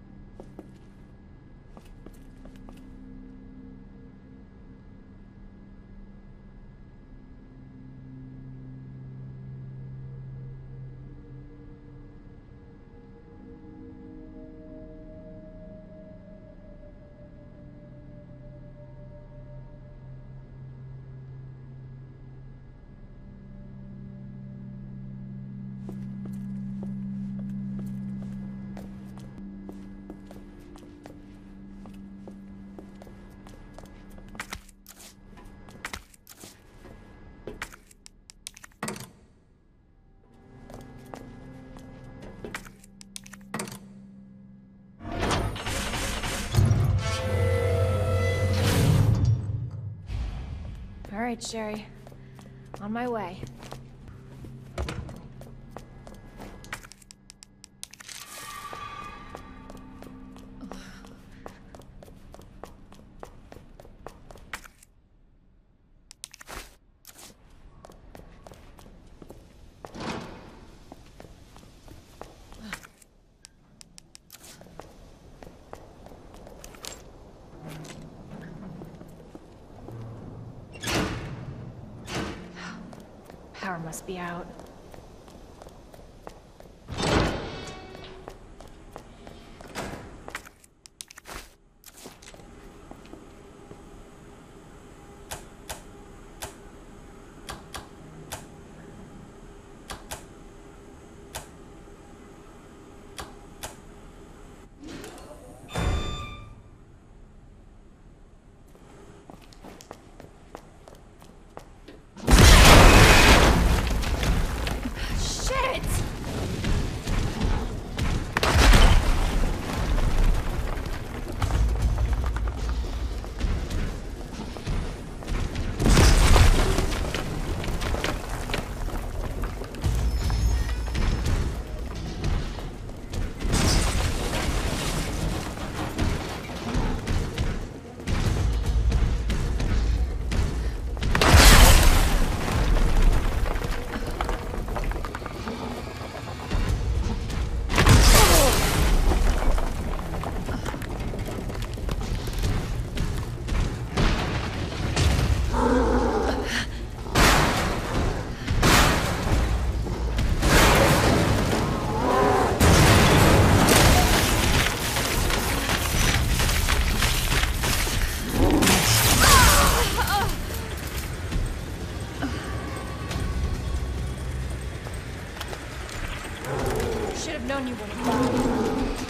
All right, Sherry. On my way. Power must be out. Known you wouldn't die.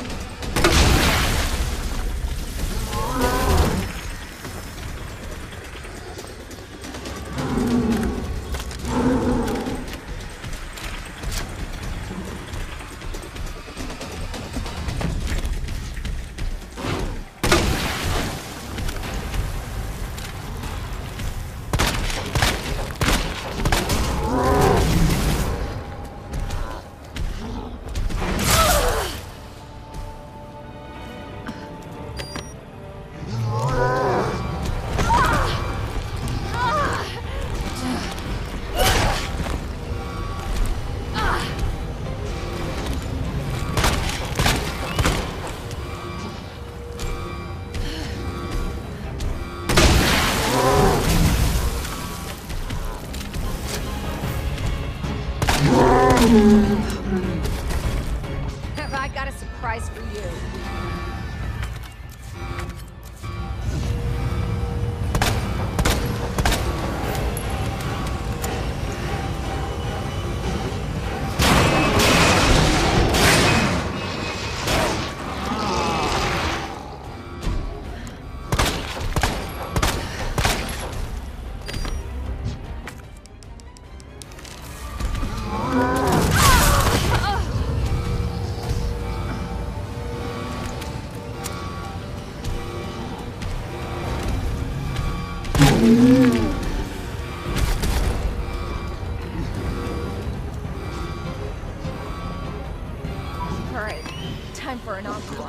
Have I got a surprise for you? Alright, time for an encore.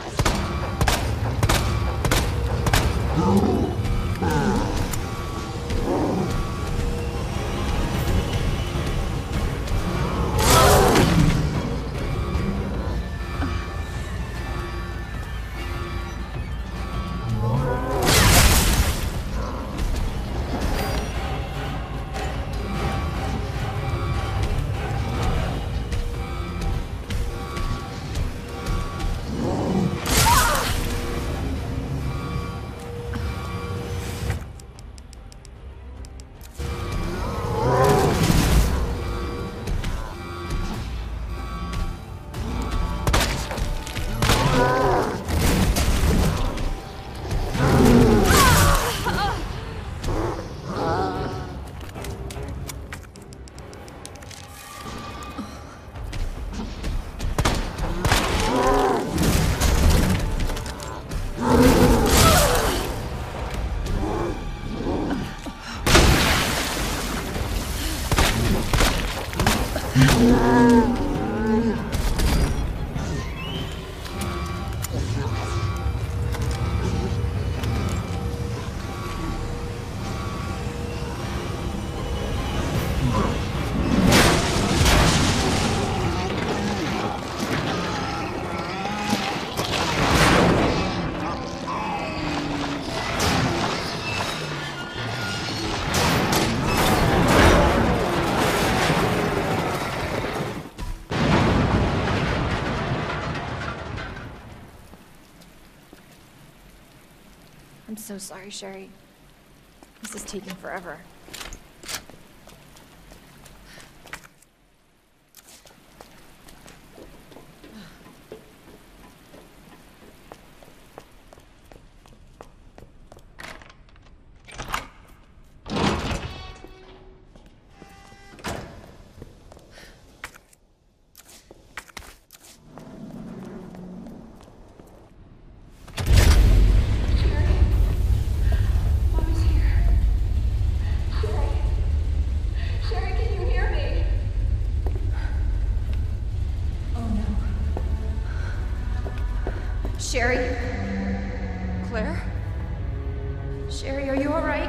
I'm so sorry, Sherry. This is taking forever. Sherry? Claire? Sherry, are you all right?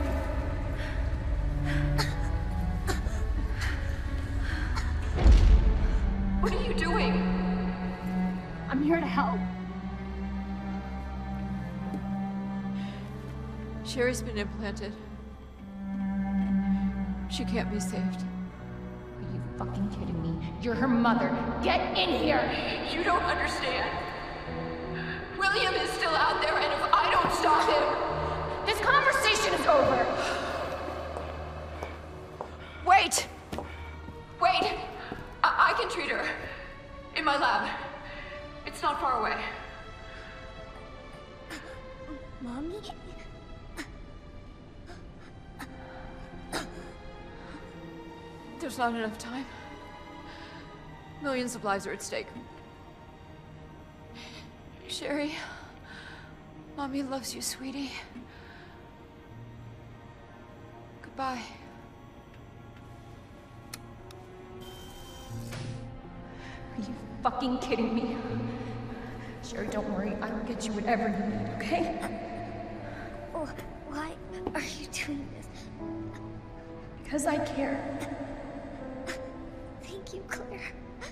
What are you doing? I'm here to help. Sherry's been implanted. She can't be saved. Are you fucking kidding me? You're her mother. Get in here! You don't understand. William is still out there, and if I don't stop him... This conversation is over! Wait! Wait! I, I can treat her. In my lab. It's not far away. Mommy? There's not enough time. Millions of lives are at stake. Sherry, Mommy loves you, sweetie. Goodbye. Are you fucking kidding me? Sherry, don't worry. I will get you whatever you need, okay? Oh, why are you doing this? Because I care. Thank you, Claire.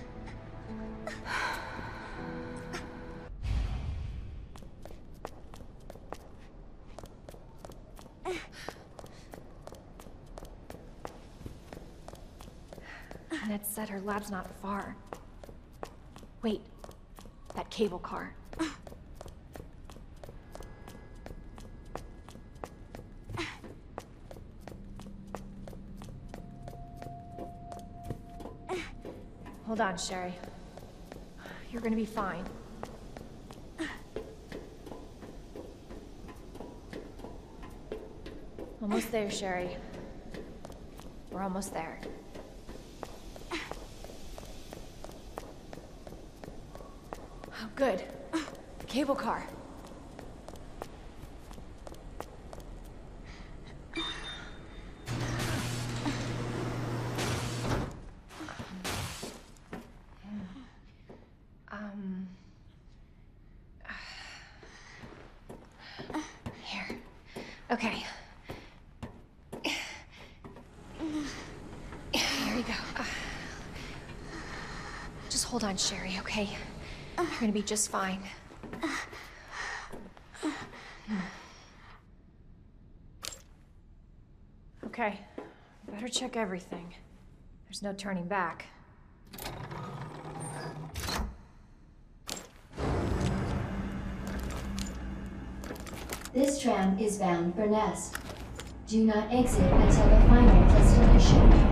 Annette said her lab's not far. Wait, that cable car. Hold on, Sherry. You're gonna be fine. Almost there, Sherry. We're almost there. Oh, good. The cable car. Um... Here. Okay. Here you go. Just hold on, Sherry, okay? You're gonna be just fine. Okay, better check everything. There's no turning back. This tram is bound for Nest. Do not exit until the final destination.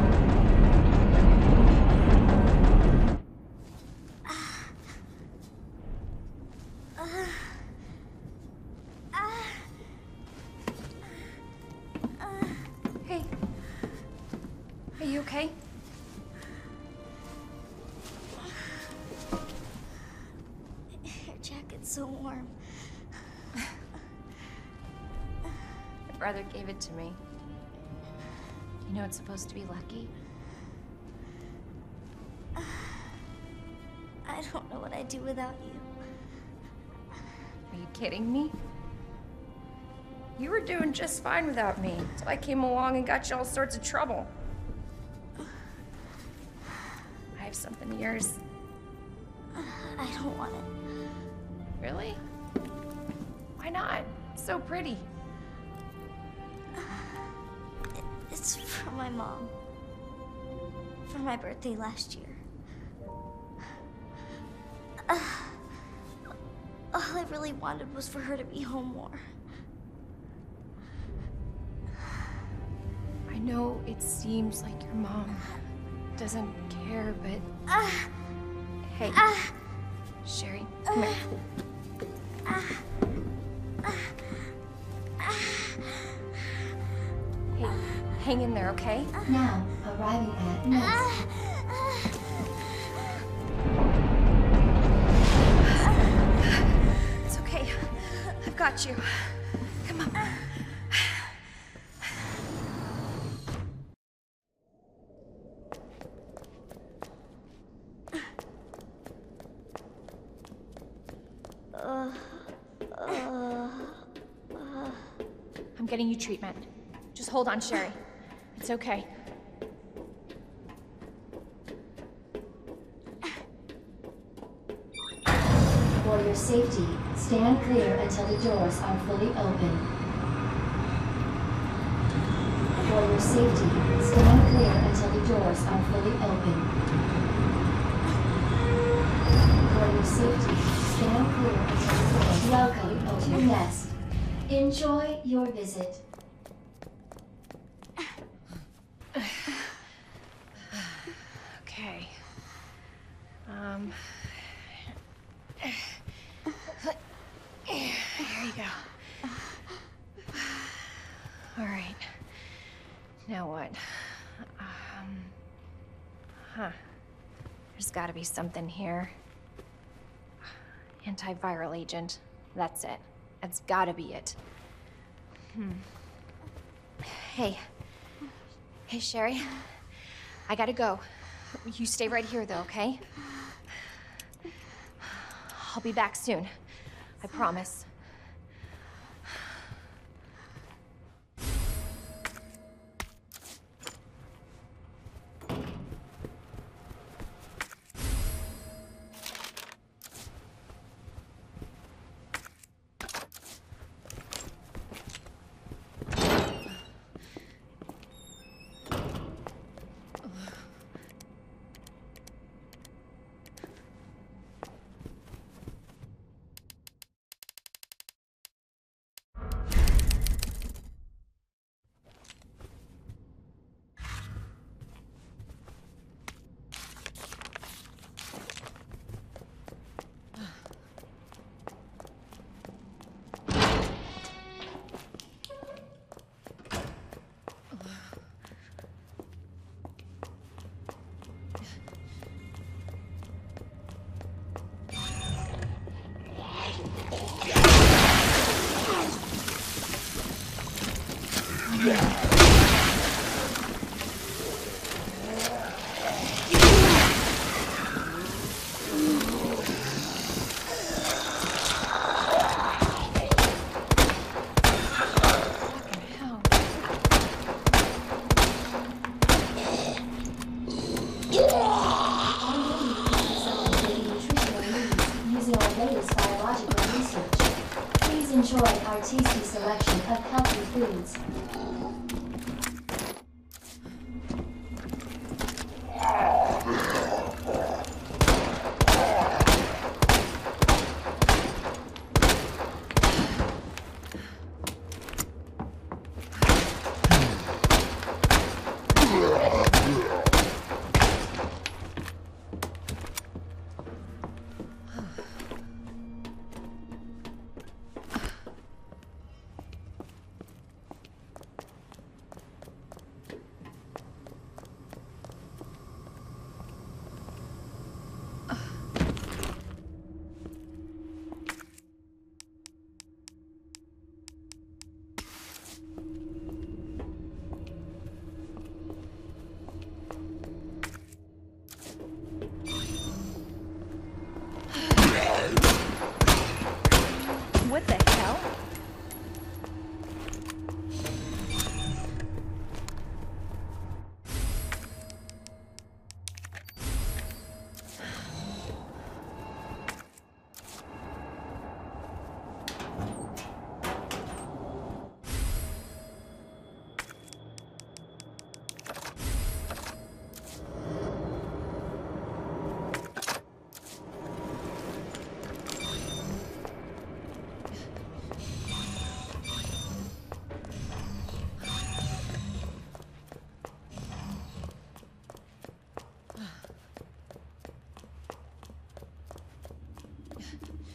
Hey. Are you okay? Your jacket's so warm. My brother gave it to me. You know it's supposed to be lucky? I don't know what I'd do without you. Are you kidding me? You were doing just fine without me, so I came along and got you all sorts of trouble. I have something of yours. I don't want it. Really? Why not? It's so pretty. It's from my mom. For my birthday last year. Uh, all I really wanted was for her to be home more. I know it seems like your mom doesn't care, but... Uh, hey, uh, Sherry, come uh, here. Uh, uh, uh, Hey, hang in there, okay? Now, arriving at Nest. It's okay. I've got you. Come on. Uh, uh, uh. I'm getting you treatment. Just hold on, Sherry. It's okay. For your safety, stand clear until the doors are fully open. For your safety, stand clear until the doors are fully open. For your safety, stand clear until the doors. Welcome to Nest. Enjoy your visit. Okay. Um... Here you go. All right. Now what? Um... Huh. There's gotta be something here. Antiviral agent. That's it. That's gotta be it. Hmm. Hey. Hey, Sherry. I gotta go. You stay right here, though, okay? I'll be back soon. I promise. Enjoy our tasty selection of healthy foods.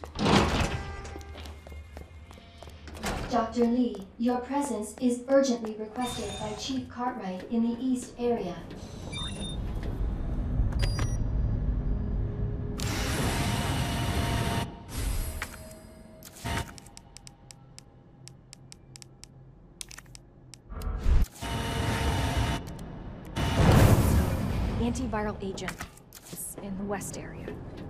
Doctor Lee, your presence is urgently requested by Chief Cartwright in the East area. Antiviral agent is in the west area.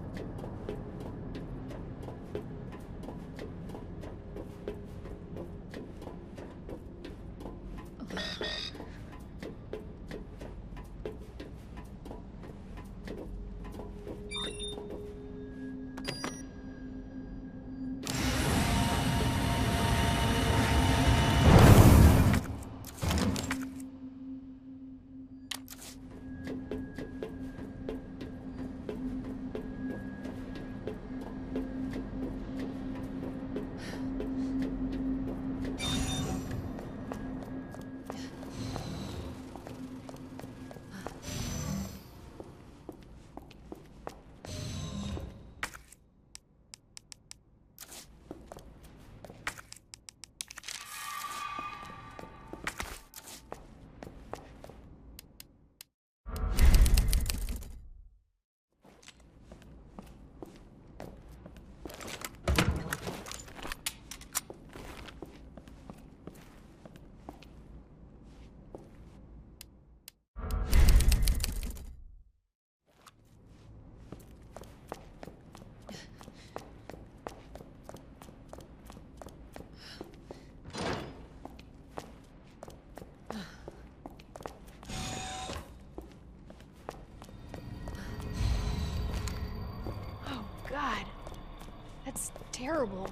God, that's terrible.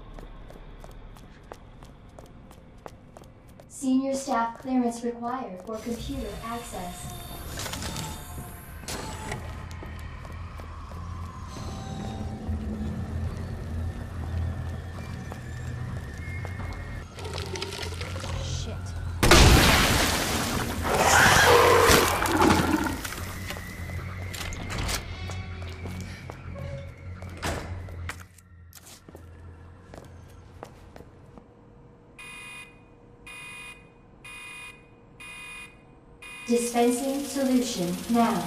Senior staff clearance required for computer access. Dispensing solution now.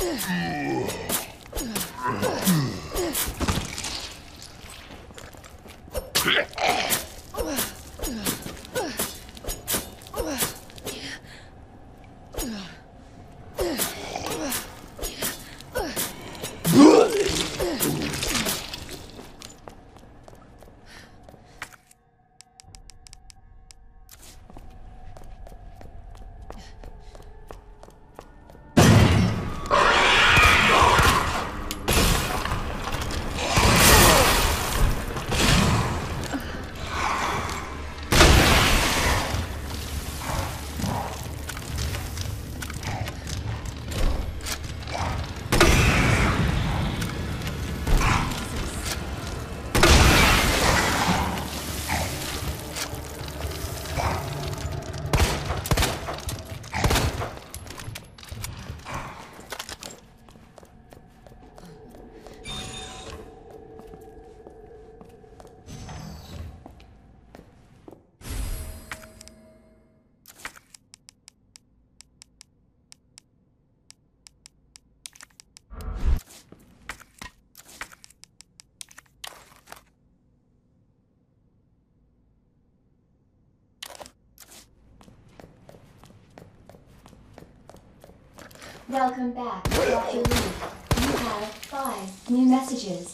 Welcome back, Doctor Lee. You have five new messages.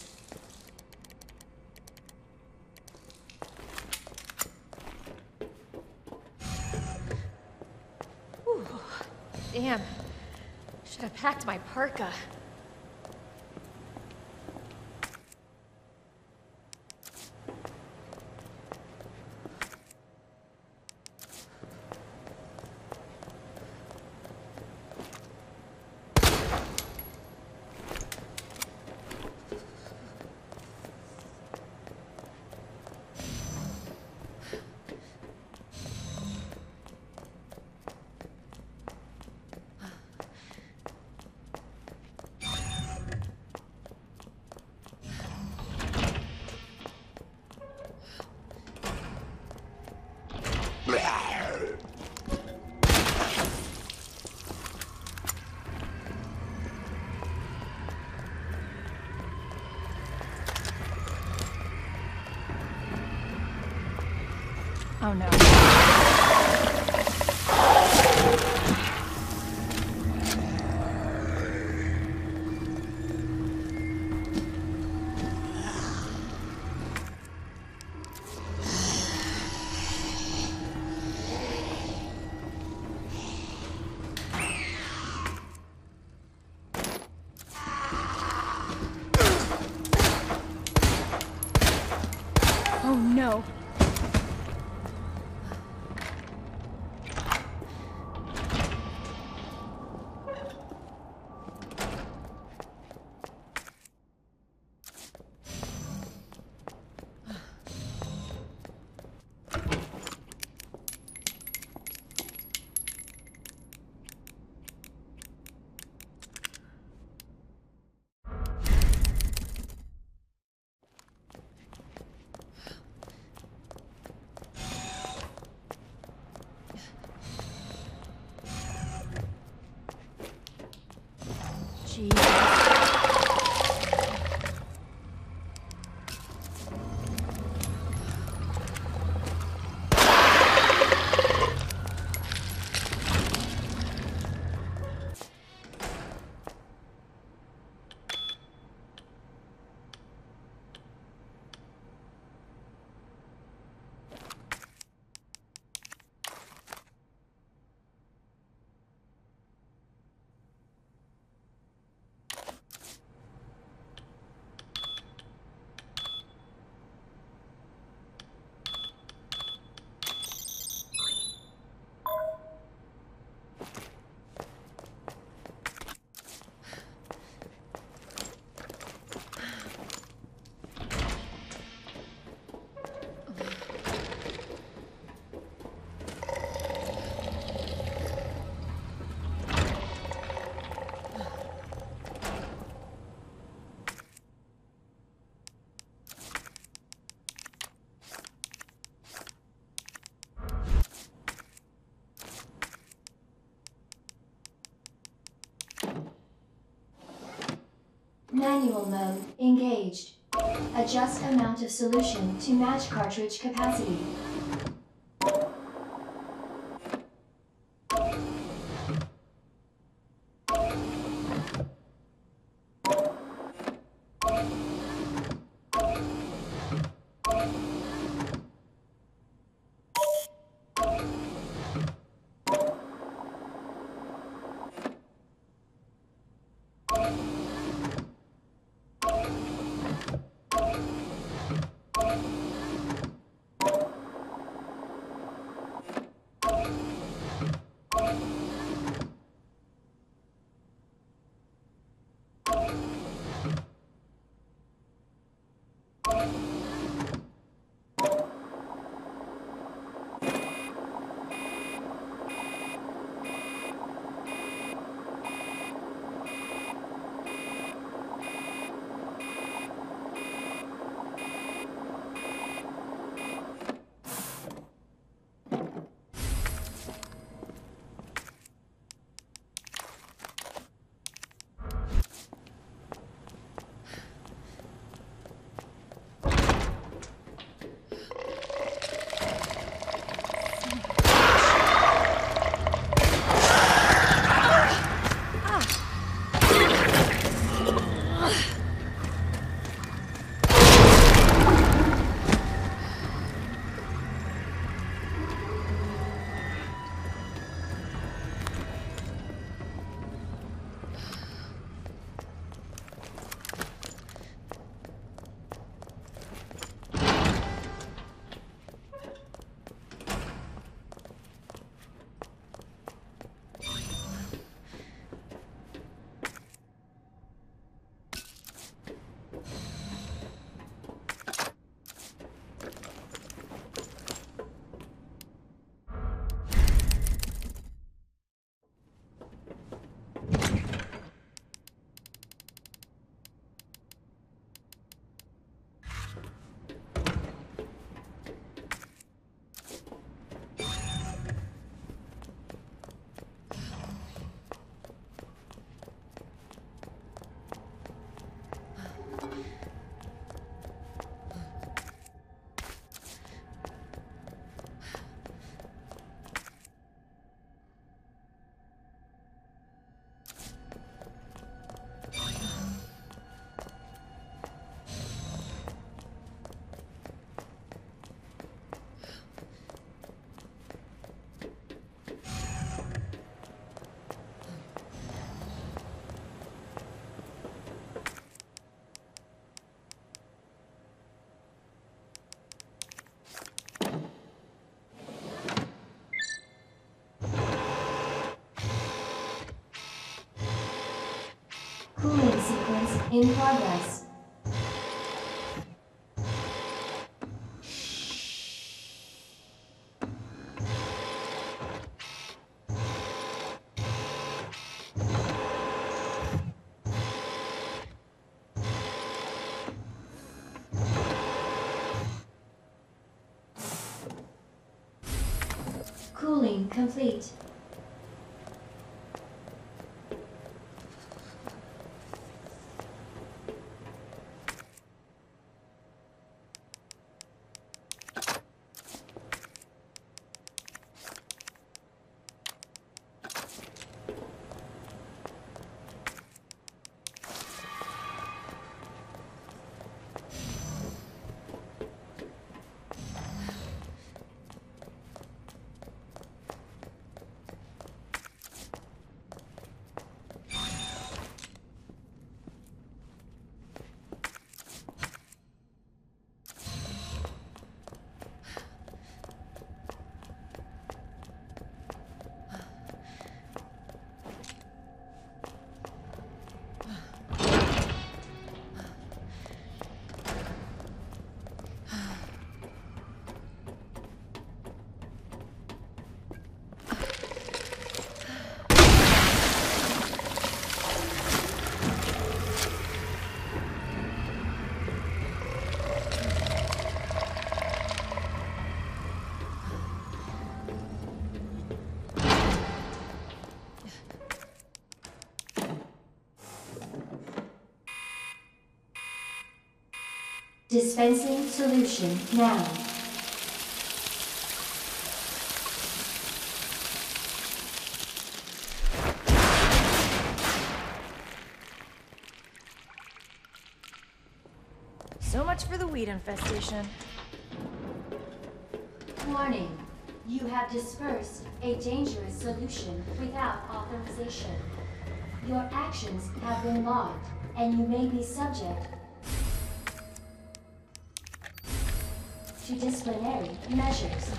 Whew. Damn. Should have packed my parka. Oh no. Oh no. Manual mode engaged. Adjust amount of solution to match cartridge capacity. Cooling sequence in progress. Cooling complete. Dispensing solution now. So much for the weed infestation. Warning. You have dispersed a dangerous solution without authorization. Your actions have been logged, and you may be subject to disciplinary measures.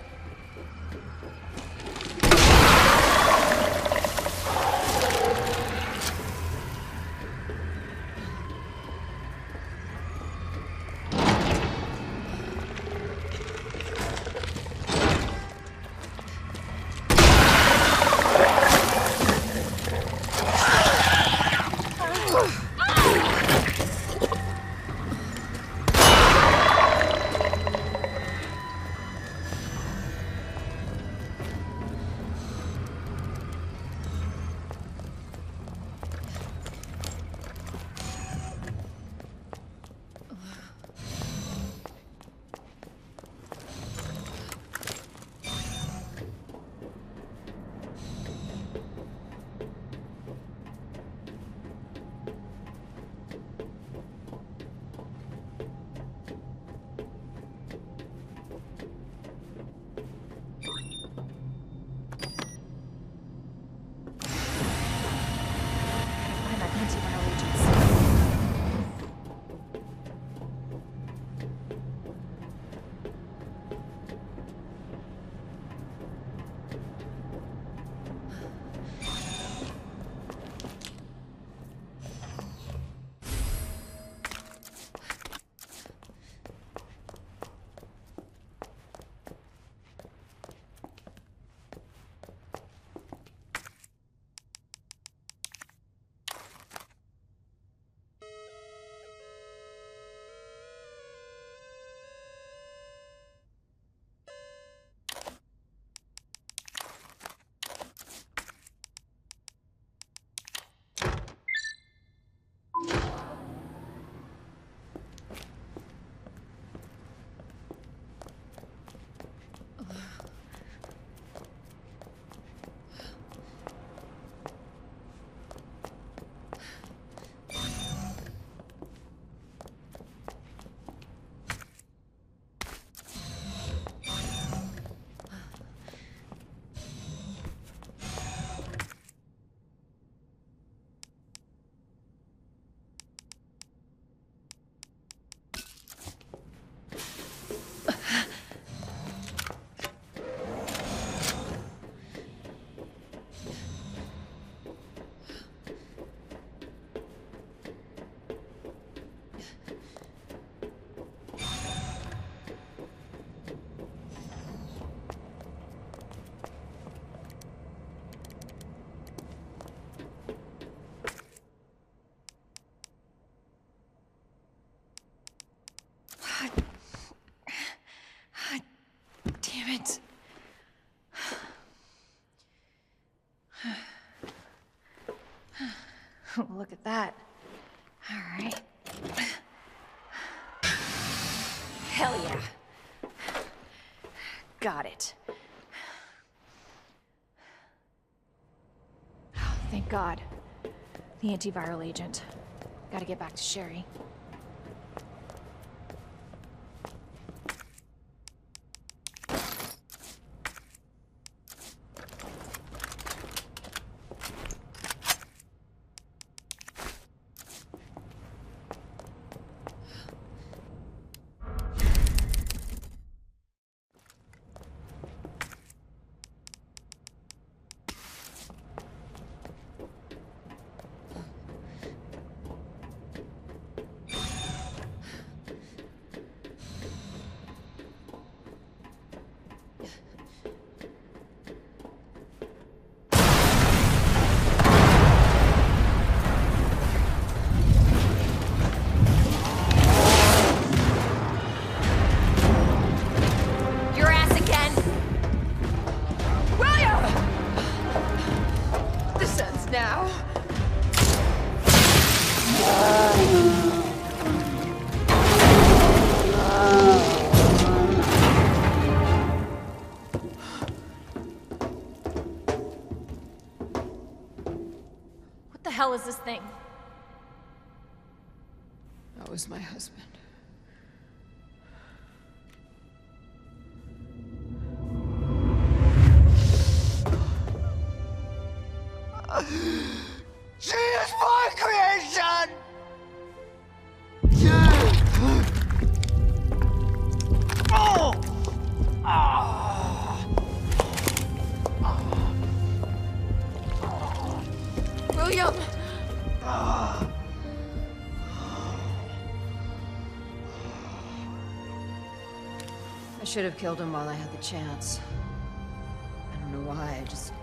Damn it. Look at that. All right. Hell yeah. Got it. Oh, thank God. The antiviral agent. Gotta get back to Sherry. Now. hell is this thing? That was my husband. She is my creation! Oh! Ah! William! Ah! I should have killed him while I had the chance. I don't know why, I just...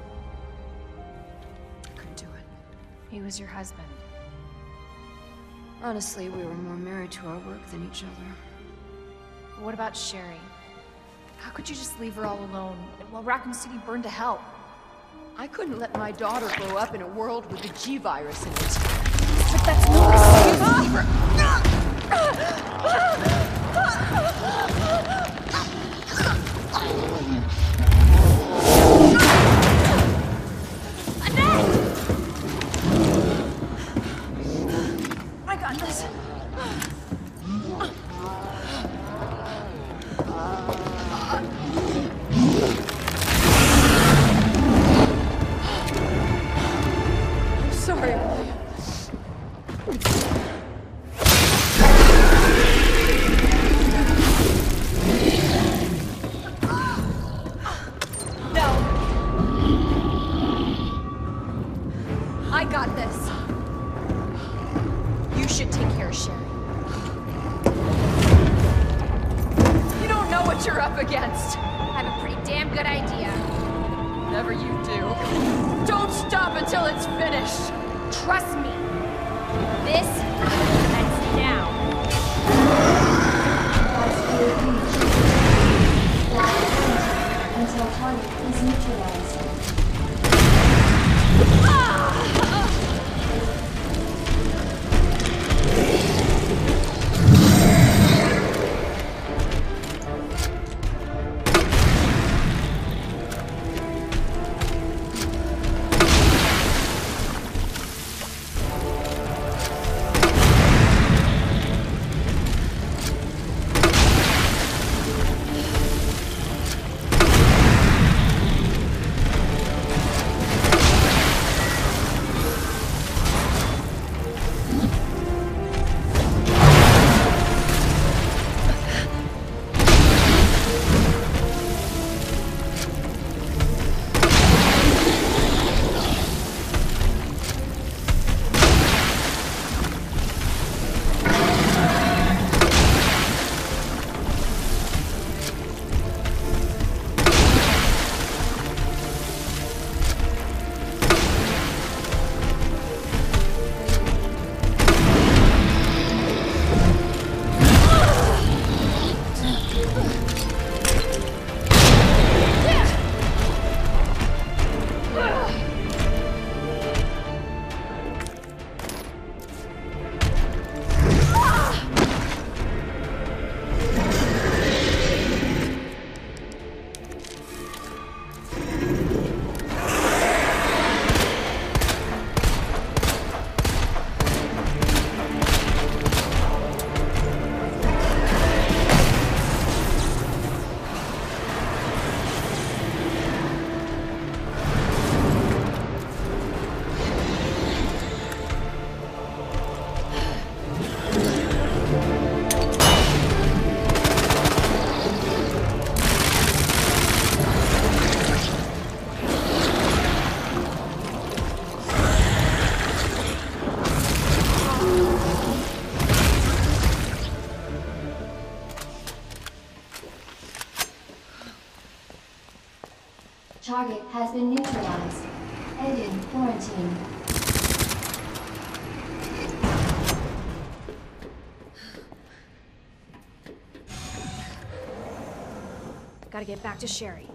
I couldn't do it. He was your husband. Honestly, we were more married to our work than each other. What about Sherry? How could you just leave her all alone while Raccoon City burned to hell? I couldn't let my daughter grow up in a world with a G virus in it. But that's no excuse for... I got this. I'm sorry, William. No. I got this. You should take care of Sherry. You don't know what you're up against. I have a pretty damn good idea. Whatever you do, don't stop until it's finished. Trust me. This ends now. Until target is neutralized. Target has been neutralized. Ending quarantine. Gotta get back to Sherry.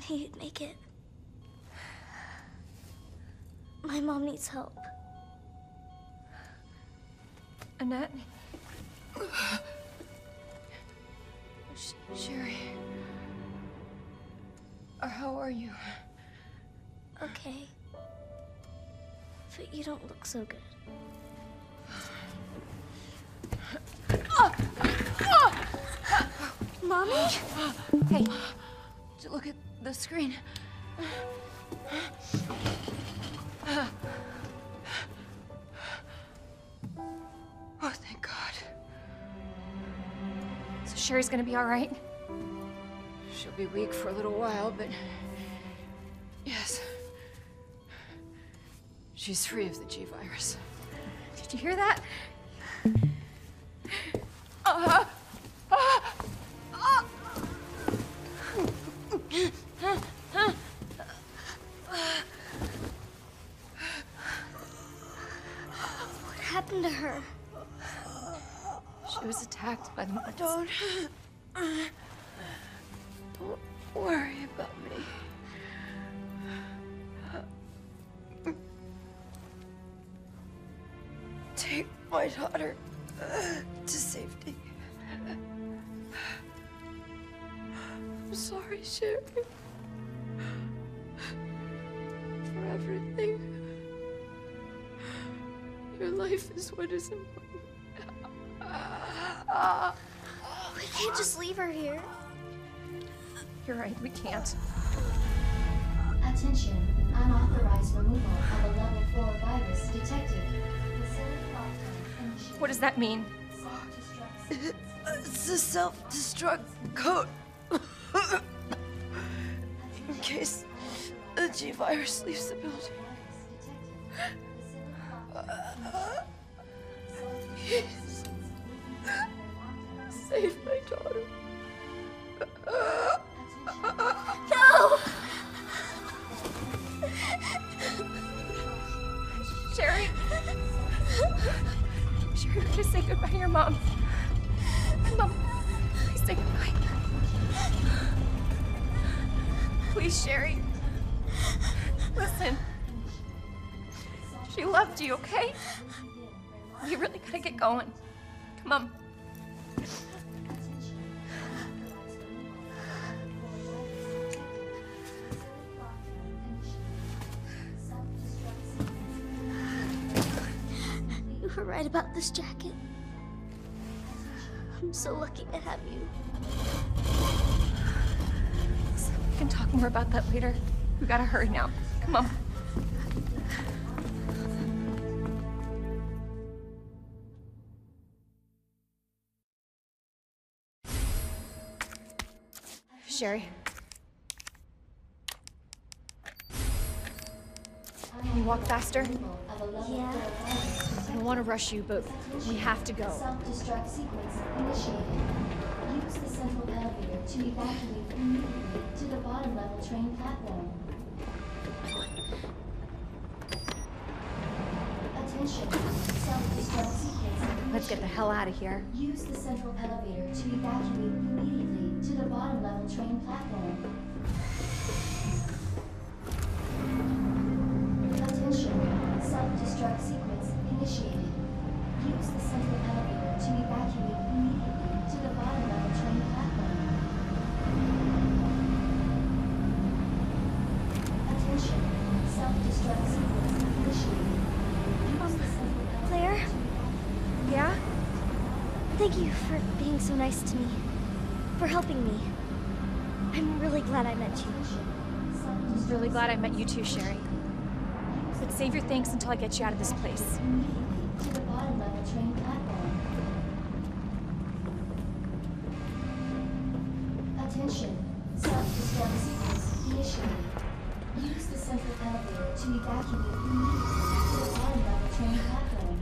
You'd make it. My mom needs help. Annette? Sh Sherry? Or how are you? Okay. But you don't look so good. Mommy? Hey, look at the screen. Oh, thank God. So Sherry's gonna be all right? She'll be weak for a little while, but yes. She's free of the G virus. Did you hear that? Uh, uh, uh. What happened to her? She was attacked by the monsters. Don't... Don't worry about me. Take my daughter to safety. I'm sorry, Sherry. For everything. Your life is what is important. We can't just leave her here. You're right, we can't. Attention, unauthorized removal of a level four virus detected. What does that mean? It's a self-destruct code. In case the G virus leaves the building. Please. Save my daughter. No! Sherry? Sherry, we're gonna say goodbye to your mom. Mom, please say goodbye. Please, Sherry. Listen. She loved you, okay? You really gotta get going. Come on. You were right about this jacket. I'm so lucky to have you. We can talk more about that later. We gotta hurry now. Come on. Sherry. Can you walk faster? Yeah. I don't want to rush you, but we have to go. Self-destruct sequence initiated. Use the central elevator to evacuate immediately to the bottom level train platform. Attention. Self-destruct sequence. Let's get the hell out of here. Use the central elevator to evacuate immediately to the bottom level train platform. Attention. Self-destruct sequence initiated. Use the central elevator to evacuate immediately to the bottom level train platform. Attention. Self-destruct sequence initiated. Use the central elevator. Claire? Yeah? Thank you for being so nice to me. For helping me. I'm really glad I met you. I'm really glad I met you too, Sherry. But save your thanks until I get you out of this place. Immediately to the bottom level train platform. Attention. Self-destruct sequence initiated. Use the central elevator to evacuate immediately to the bottom level train platform.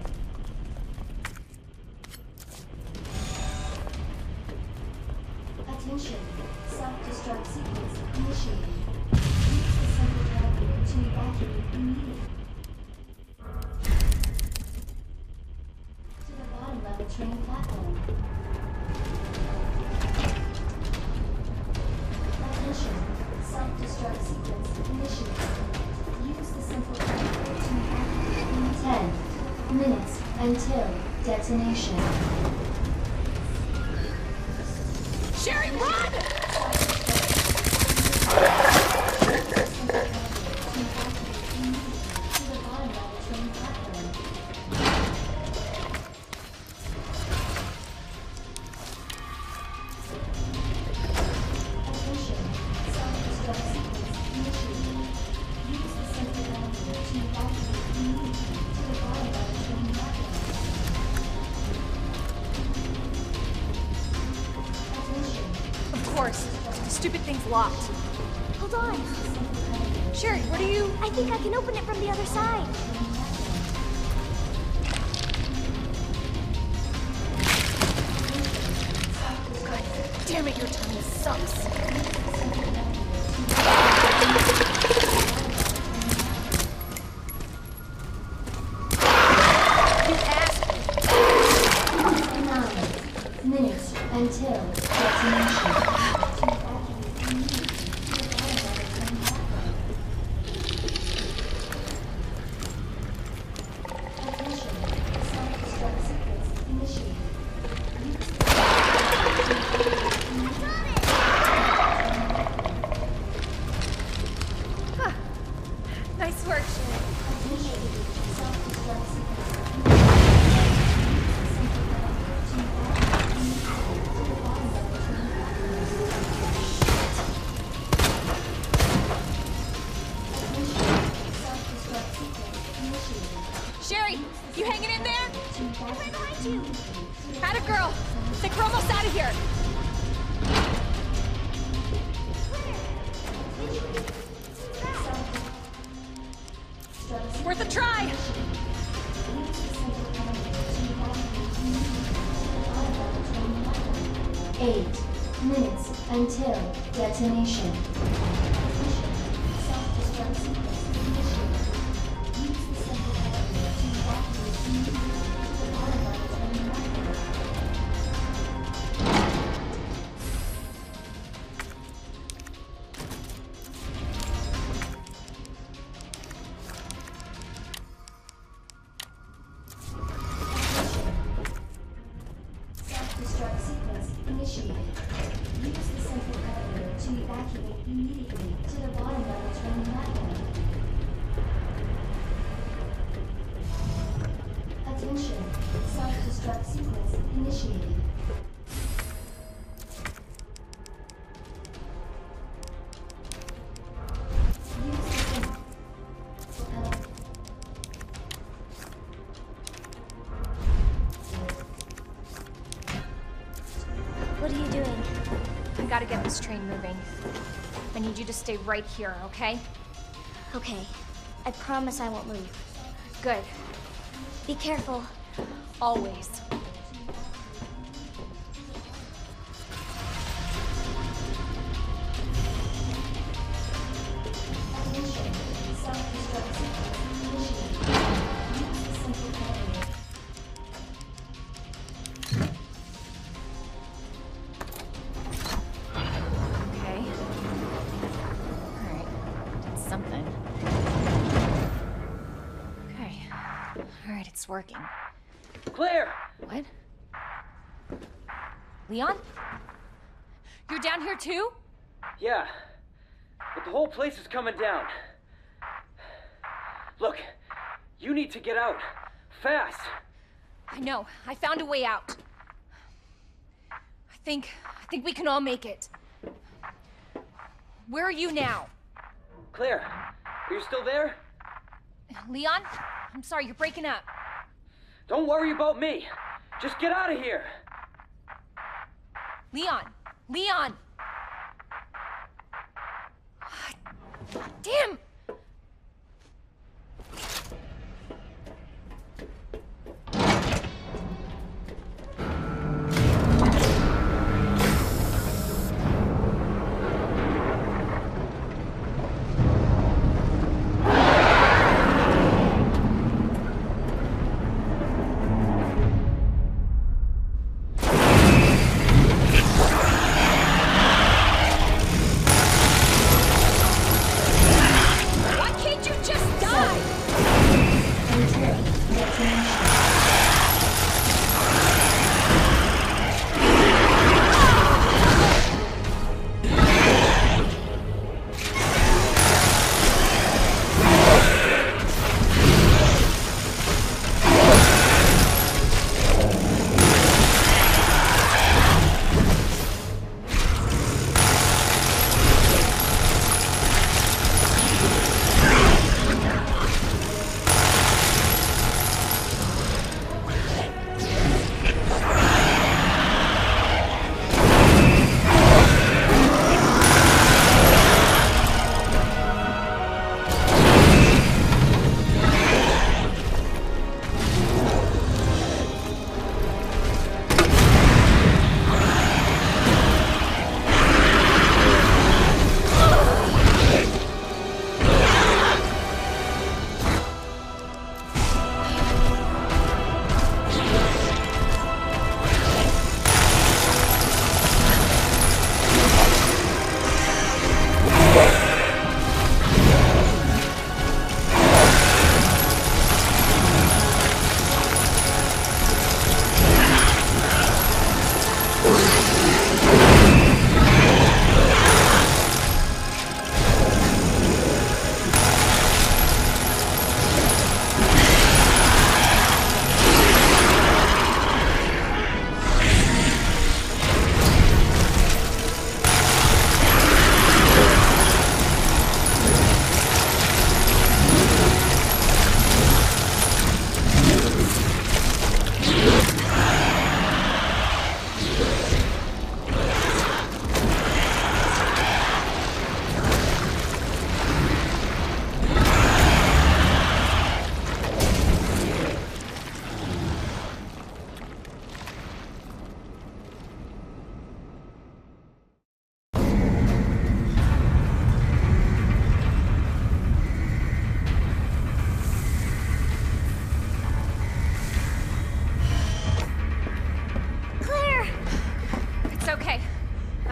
Attention. Self-destruct sequence initiated. Use the central elevator to evacuate immediately to the bottom level train platform. Attention. Self-destruct Self-destruct sequence initiated. Use the simple command to activate ten minutes until detonation. Sherry, run! Of course. The stupid thing's locked. Hold on. Sherry, what are you... I think I can open it from the other side. God damn it, your tummy sucks. Nine minutes until detonation. Nice work, Sherry. Sherry, you hanging in there? Right behind you. Atta girl. Think we're almost out of here. Worth a try. Eight minutes until detonation. Self-destruct sequence initiated. Use the simple command to evacuate immediately to the bottom of the train network. Self-destruct sequence initiated. Use the simple command to evacuate immediately to the bottom of the train network. Attention. Self-destruct sequence initiated. Use the simple command. What are you doing? I gotta get this train moving. I need you to stay right here, okay? Okay. I promise I won't move. Good. Be careful. Always. Attention. Self-destruct sequence initiated. Use the simple command. Okay. Alright. Did something. Okay. Alright, it's working. Claire! What? Leon? You're down here too? Yeah, but the whole place is coming down. Look, you need to get out. Fast! I know. I found a way out. I think... I think we can all make it. Where are you now? Claire, are you still there? Leon? I'm sorry, you're breaking up. Don't worry about me. Just get out of here. Leon! Leon! Damn!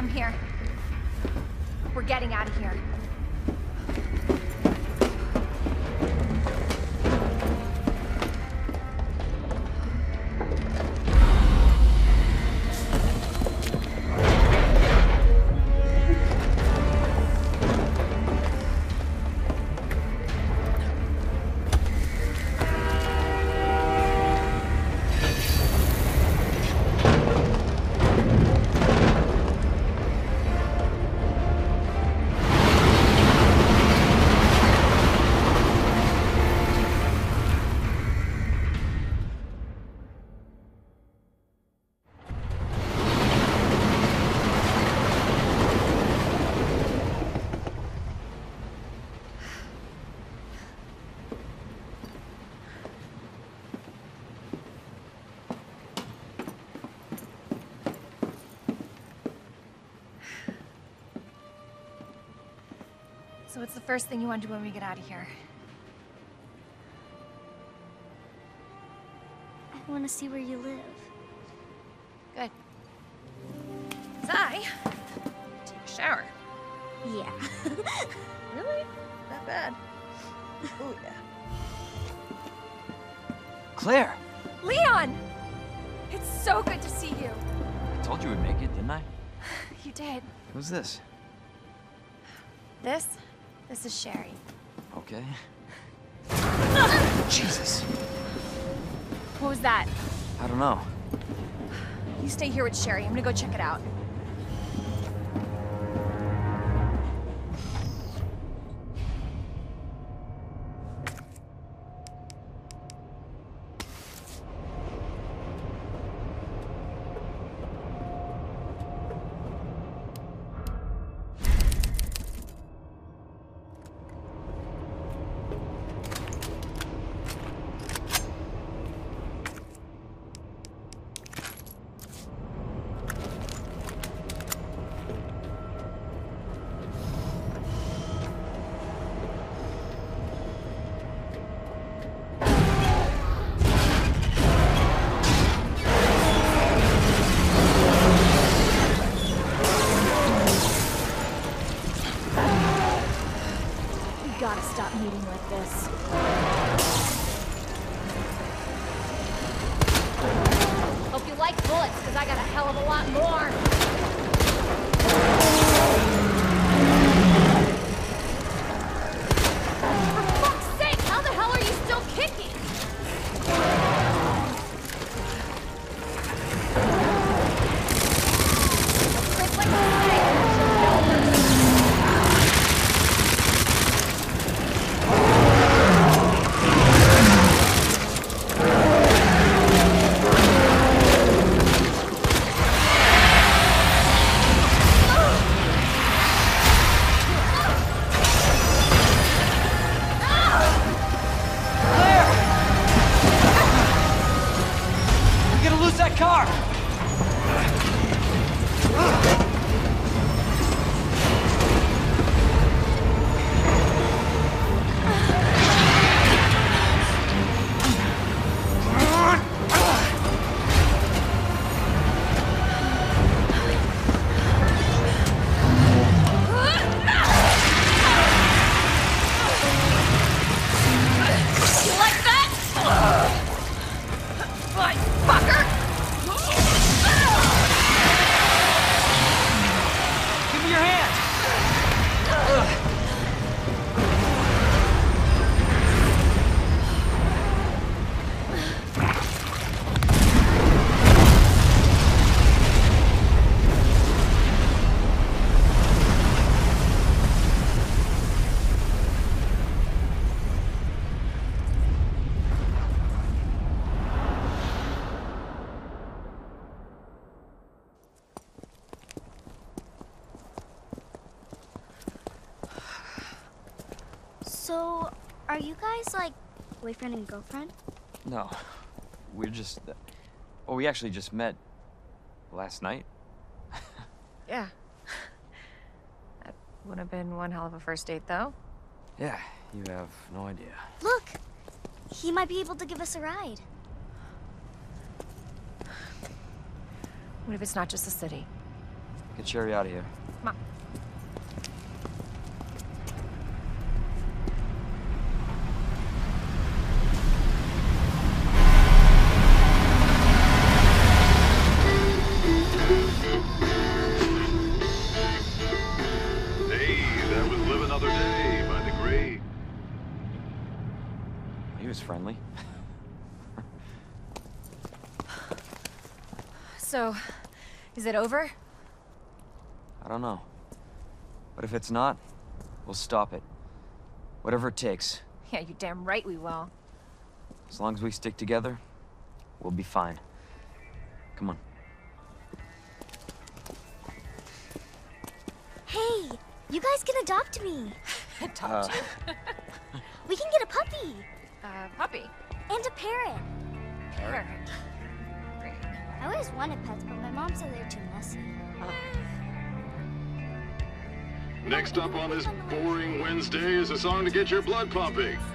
I'm here. We're getting out of here. So what's the first thing you want to do when we get out of here? I want to see where you live. Good. 'Cause I take a shower. Yeah. Really? That bad? Oh, yeah. Claire! Leon! It's so good to see you. I told you we'd make it, didn't I? You did. Who's this? This? This is Sherry. Okay. Jesus! What was that? I don't know. You stay here with Sherry. I'm gonna go check it out. Gotta stop meeting like this. Hope you like bullets, because I got a hell of a lot more. For fuck's sake, how the hell are you still kicking? It's like a car! So, are you guys like boyfriend and girlfriend? No, we're just. Uh, well, we actually just met last night. Yeah. That would have been one hell of a first date, though. Yeah, you have no idea. Look, he might be able to give us a ride. What if it's not just the city? Get Sherry out of here. Come on. Hey, that was Live Another Day by the great. He was friendly. So, is it over? I don't know. But if it's not, we'll stop it. Whatever it takes. Yeah, you're damn right we will. As long as we stick together, we'll be fine. Come on. Hey, you guys can adopt me. Adopt Uh, you? We can get a puppy. Uh, puppy. And a parrot. Parrot. Great. I always wanted pets, but my mom said they're too messy. Next up on this boring Wednesday is a song to get your blood pumping.